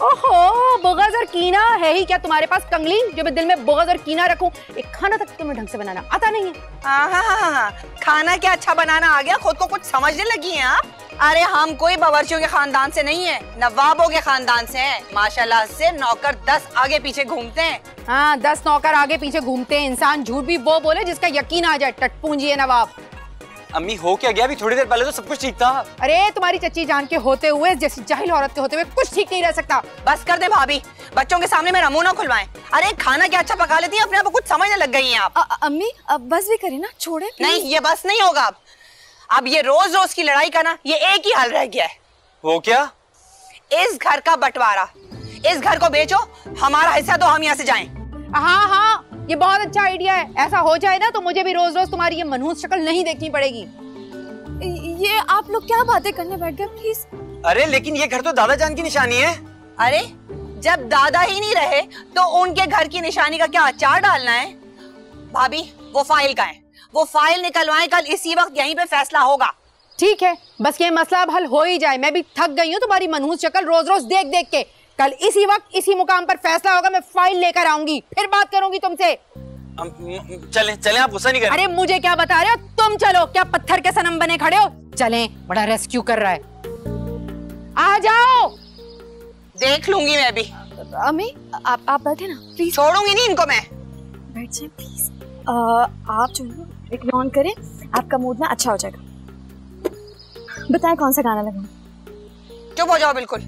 ओहो, बुग़ज़ और कीना है ही क्या तुम्हारे पास कंगली जो मैं दिल में बुग़ज़ और कीना रखूं? एक खाना तक तुम्हें ढंग से बनाना आता नहीं है। हाँ हाँ हाँ हाँ, खाना क्या अच्छा बनाना आ गया, खुद को कुछ समझने लगी हैं आप। अरे हम कोई बावर्चियों के खानदान से नहीं है, नवाबों के खानदान से हैं। माशाल्लाह से नौकर दस आगे पीछे घूमते हैं। हाँ, दस नौकर आगे पीछे घूमते हैं। इंसान झूठ भी वो बोले जिसका यकीन आ जाए। टटपूंजी है नवाब। अम्मी हो क्या गया? अभी थोड़ी देर पहले तो सब कुछ ठीक था। अरे तुम्हारी चच्ची जान के होते हुए, जैसी जाहिल औरत के होते हुए कुछ ठीक नहीं रह सकता। बस कर दे भाभी, बच्चों के सामने मेरा मुंह ना खुलवाएं। अरे खाना क्या अच्छा पका लेती है, अपने आप को कुछ समझने लग गई हैं आप। अ- अम्मी अब बस भी करें ना, छोड़े नहीं, ये बस नहीं होगा अब। अब ये रोज रोज की लड़ाई का ना, ये एक ही हल रह गया है। वो क्या? इस घर का बंटवारा। इस घर को बेचो, हमारा हिस्सा दो, हम यहाँ से जाएं। हाँ हाँ, ये बहुत अच्छा आइडिया है। ऐसा हो जाए ना तो मुझे भी रोज रोज तुम्हारी ये मनहूस शक्ल नहीं देखनी पड़ेगी। ये आप लोग क्या बातें करने बैठ गए प्लीज? अरे लेकिन ये घर तो दादा जान की निशानी है। अरे जब दादा ही नहीं रहे तो उनके घर की निशानी का क्या अचार डालना है? भाभी वो फाइल का है, वो फाइल निकलवाएं, कल इसी वक्त यहीं पे फैसला होगा। ठीक है, बस ये मसला अब हल हो ही जाए। मैं भी थक गई हूँ तुम्हारी मनहूस शक्ल रोज रोज देख देख के। कल इसी वक्त इसी मुकाम पर फैसला होगा। मैं फाइल लेकर आऊंगी, फिर बात करूंगी तुमसे। चलें चलें, आप गुस्सा नहीं करें। अरे मुझे क्या बता रहे हो तुम? चलो, क्या पत्थर के सनम बने खड़े हो? चलें, बड़ा रेस्क्यू कर रहा है। आ जाओ। देख लूंगी मैं भी। अम्मी आप आप बैठे ना प्लीज। छोड़ूंगी नहीं इनको मैं। बैठ जाए प्लीज। आप जो है एक ऑन करें, आपका मूड ना अच्छा हो जाएगा। बताएं कौन सा गाना लगाऊं? चुप हो जाओ बिल्कुल।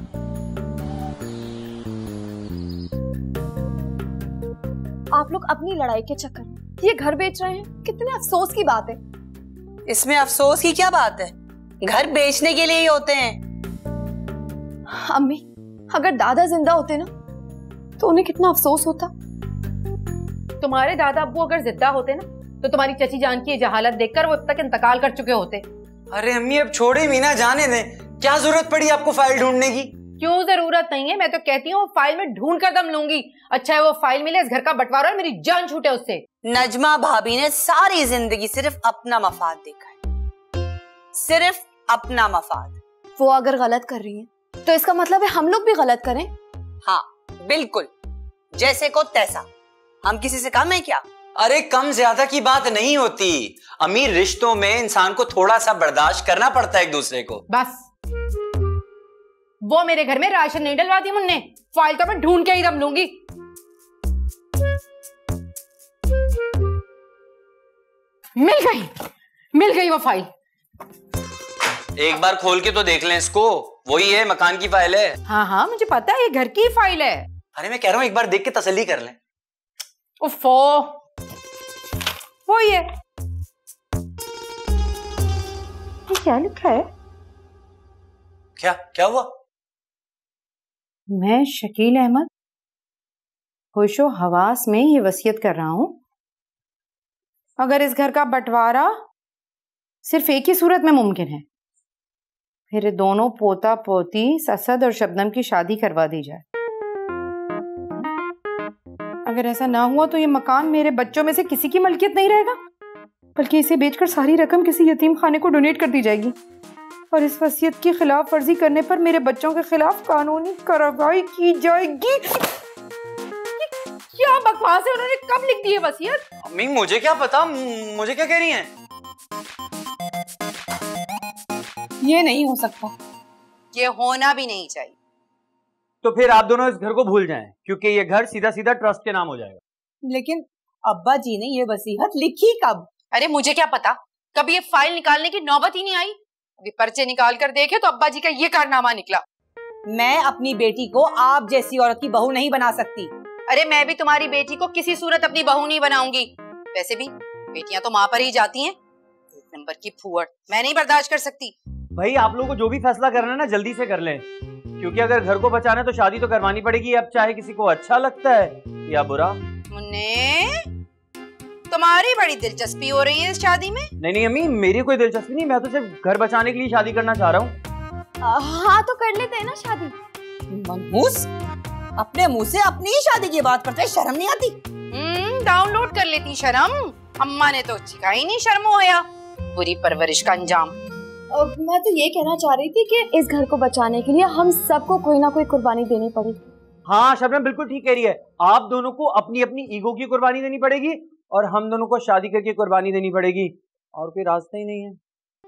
आप लोग अपनी लड़ाई के चक्कर में ये घर बेच रहे हैं, कितने अफसोस की बात है। इसमें अफसोस की क्या बात है? घर बेचने के लिए ही होते हैं। अम्मी अगर दादा जिंदा होते ना तो उन्हें कितना अफसोस होता। तुम्हारे दादा अब्बू अगर जिंदा होते ना तो तुम्हारी चची जान की ये जहालत देखकर वो अब तक इंतकाल कर चुके होते। अरे अम्मी अब छोड़े मीना, जाने दें। क्या जरूरत पड़ी आपको फाइल ढूंढने की? क्यों जरूरत नहीं है? मैं तो कहती हूँ फाइल में ढूंढ कर दम लूंगी। अच्छा है वो फाइल मिले, इस घर का बंटवारा और मेरी जान छूटे उससे। नजमा भाभी ने सारी जिंदगी सिर्फ अपना मफाद देखा है, सिर्फ अपना मफाद। वो अगर गलत कर रही है तो इसका मतलब है हम लोग भी गलत करें? हाँ बिल्कुल, जैसे को तैसा। हम किसी से कम है क्या? अरे कम ज्यादा की बात नहीं होती अमीर, रिश्तों में इंसान को थोड़ा सा बर्दाश्त करना पड़ता है एक दूसरे को। बस वो मेरे घर में राशन नहीं डलवाती मुन्ने। फाइल तो मैं ढूंढ के ही दम लूंगी। मिल गई, मिल गई वो फाइल। एक बार खोल के तो देख लें इसको, वही है, मकान की फाइल है। हाँ हाँ मुझे पता है, ये घर की फाइल है। अरे मैं कह रहा हूँ एक बार देख के तसल्ली कर लें। उफ़ो, वो ये क्या लिखा है? क्या क्या हुआ? मैं शकील अहमद होशो हवास में ये वसीयत कर रहा हूं, अगर इस घर का बंटवारा सिर्फ एक ही सूरत में मुमकिन है, मेरे दोनों पोता पोती ससद और शबनम की शादी करवा दी जाए। अगर ऐसा ना हुआ तो ये मकान मेरे बच्चों में से किसी की मलकियत नहीं रहेगा, बल्कि इसे बेचकर सारी रकम किसी यतीम खाने को डोनेट कर दी जाएगी। और इस वसीयत की खिलाफ वर्जी करने पर मेरे बच्चों के खिलाफ कानूनी कार्रवाई की जाएगी। क्या बकवास है? उन्होंने कब लिख दी है वसीयत? अम्मी मुझे क्या पता, मुझे क्या कह रही हैं? ये नहीं हो सकता, ये होना भी नहीं चाहिए। तो फिर आप दोनों इस घर को भूल जाएं, क्योंकि ये घर सीधा सीधा ट्रस्ट के नाम हो जाएगा। लेकिन अब्बा जी ने ये वसीयत लिखी कब? अरे मुझे क्या पता, कभी ये फाइल निकालने की नौबत ही नहीं आई। अभी पर्चे निकाल कर देखे तो अब्बा जी का ये कारनामा निकला। मैं अपनी बेटी को आप जैसी औरत की बहू नहीं बना सकती। अरे मैं भी तुम्हारी बेटी को किसी सूरत अपनी बहू नहीं बनाऊंगी। वैसे भी बेटियां तो माँ पर ही जाती हैं। एक नंबर की फूहड़, मैं नहीं बर्दाश्त कर सकती। भाई आप लोगों को जो भी फैसला करना है ना जल्दी से कर लें, क्योंकि अगर घर को बचाना है तो शादी तो करवानी पड़ेगी, अब चाहे किसी को अच्छा लगता है या बुरा। मुन्ने तुम्हारी बड़ी दिलचस्पी हो रही है इस शादी में? नहीं नहीं अम्मी, मेरी कोई दिलचस्पी नहीं, मैं तो सिर्फ घर बचाने के लिए शादी करना चाह रहा हूँ। हाँ तो कर लेते हैं ना शादी। मनहूस, अपने मुंह से अपनी ही शादी की बात करते, शर्म नहीं आती? हम्म, डाउनलोड कर लेती शर्म। अम्मा ने तो सिखाई नहीं शर्म होया, बुरी परवरिश का अंजाम। अब मैं तो ये कहना चाह रही थी कि इस घर को बचाने के लिए हम सबको कोई ना कोई कुर्बानी देनी पड़ी। हाँ शबनम बिल्कुल ठीक कह रही है। आप दोनों को अपनी अपनी ईगो की कुर्बानी देनी पड़ेगी और हम दोनों को शादी करके कुर्बानी देनी पड़ेगी, और कोई रास्ता ही नहीं है।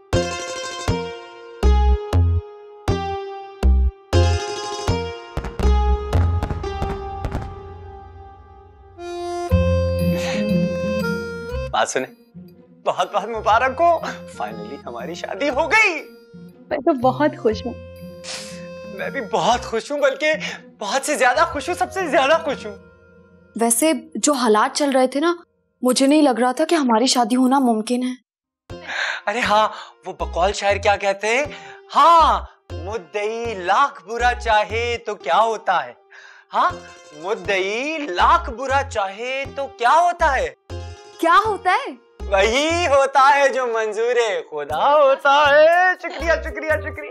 बात सुने, बहुत बहुत मुबारक हो, फाइनली हमारी शादी हो गई। मैं तो बहुत खुश हूँ। मैं भी बहुत खुश हूँ, बल्कि बहुत से ज्यादा खुश हूँ, सबसे ज्यादा खुश हूँ। वैसे जो हालात चल रहे थे ना, मुझे नहीं लग रहा था कि हमारी शादी होना मुमकिन है। अरे हाँ, वो बकौल शायर क्या कहते हैं, हाँ मुद्दई लाख बुरा चाहे तो क्या होता है, हाँ मुद्दई लाख बुरा चाहे तो क्या होता है, क्या होता है? वही होता है जो मंजूर खुदा होता है। शुक्रिया शुक्रिया शुक्रिया।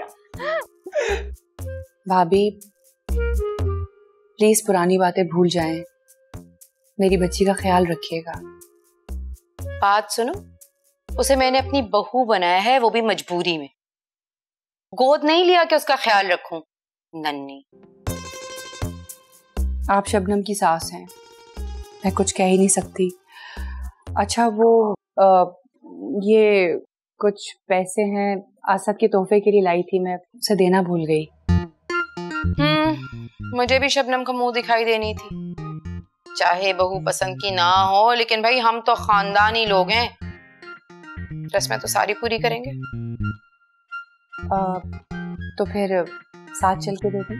भाभी प्लीज पुरानी बातें भूल जाएं, मेरी बच्ची का ख्याल रखिएगा। बात सुनो, उसे मैंने अपनी बहू बनाया है, वो भी मजबूरी में। गोद नहीं लिया कि उसका ख्याल रखूं, नन्नी। आप शबनम की सास हैं, मैं कुछ कह ही नहीं सकती। अच्छा वो आ, ये कुछ पैसे हैं, असद के तोहफे के लिए लाई थी, मैं उसे देना भूल गई। हम्म मुझे भी शबनम का मुंह दिखाई देनी थी, चाहे बहू पसंद की ना हो, लेकिन भाई हम तो खानदानी लोग हैं, रस्में तो सारी पूरी करेंगे। आ, तो फिर साथ चल के दे दें।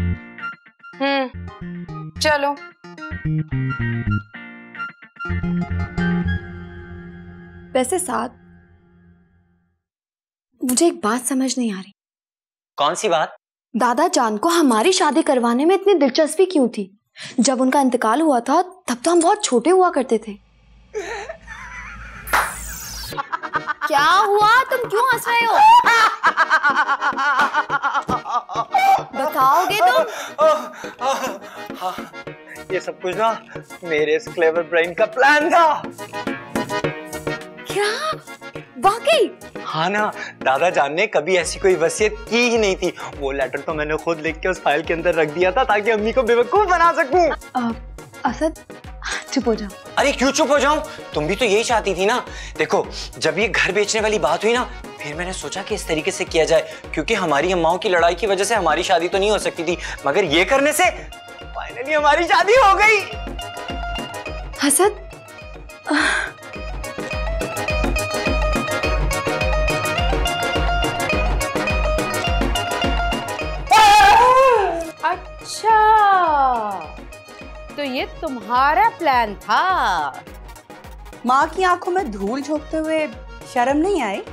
हम्म चलो। वैसे साथ, मुझे एक बात समझ नहीं आ रही। कौन सी बात? दादा जान को हमारी शादी करवाने में इतनी दिलचस्पी क्यों थी? जब उनका इंतकाल हुआ था तब तो हम बहुत छोटे हुआ करते थे। क्या हुआ, तुम क्यों हंस रहे हो? बताओगे तुम? हाँ, ये सब कुछ ना मेरे इस क्लेवर ब्रेन का प्लान था। क्या वाकई? हाँ ना, दादा जान ने कभी ऐसी कोई वसीयत की ही नहीं थी। वो लेटर तो मैंने खुद लिख के उस फाइल के अंदर रख दिया था ताकि अम्मी को बेवकूफ बना सकूं। असद चुप हो जाओ। अरे क्यों चुप हो जाऊं? तुम भी तो यही चाहती थी ना। देखो जब ये घर बेचने वाली बात हुई ना, फिर मैंने सोचा कि इस तरीके से किया जाए, क्योंकि हमारी अम्माओं की लड़ाई की वजह से हमारी शादी तो नहीं हो सकती थी, मगर ये करने से फाइनली हमारी शादी हो गई। असद अच्छा तो ये तुम्हारा प्लान था। माँ की आंखों में धूल झोंकते हुए शर्म नहीं आई?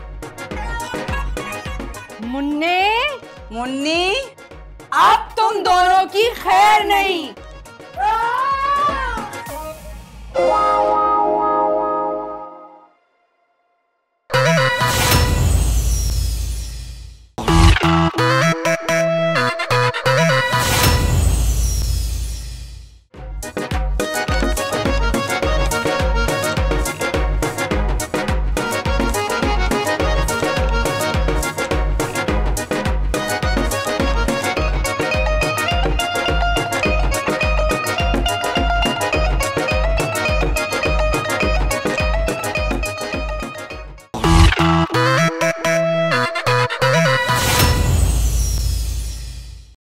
मुन्ने मुन्नी, अब तुम दोनों की खैर नहीं।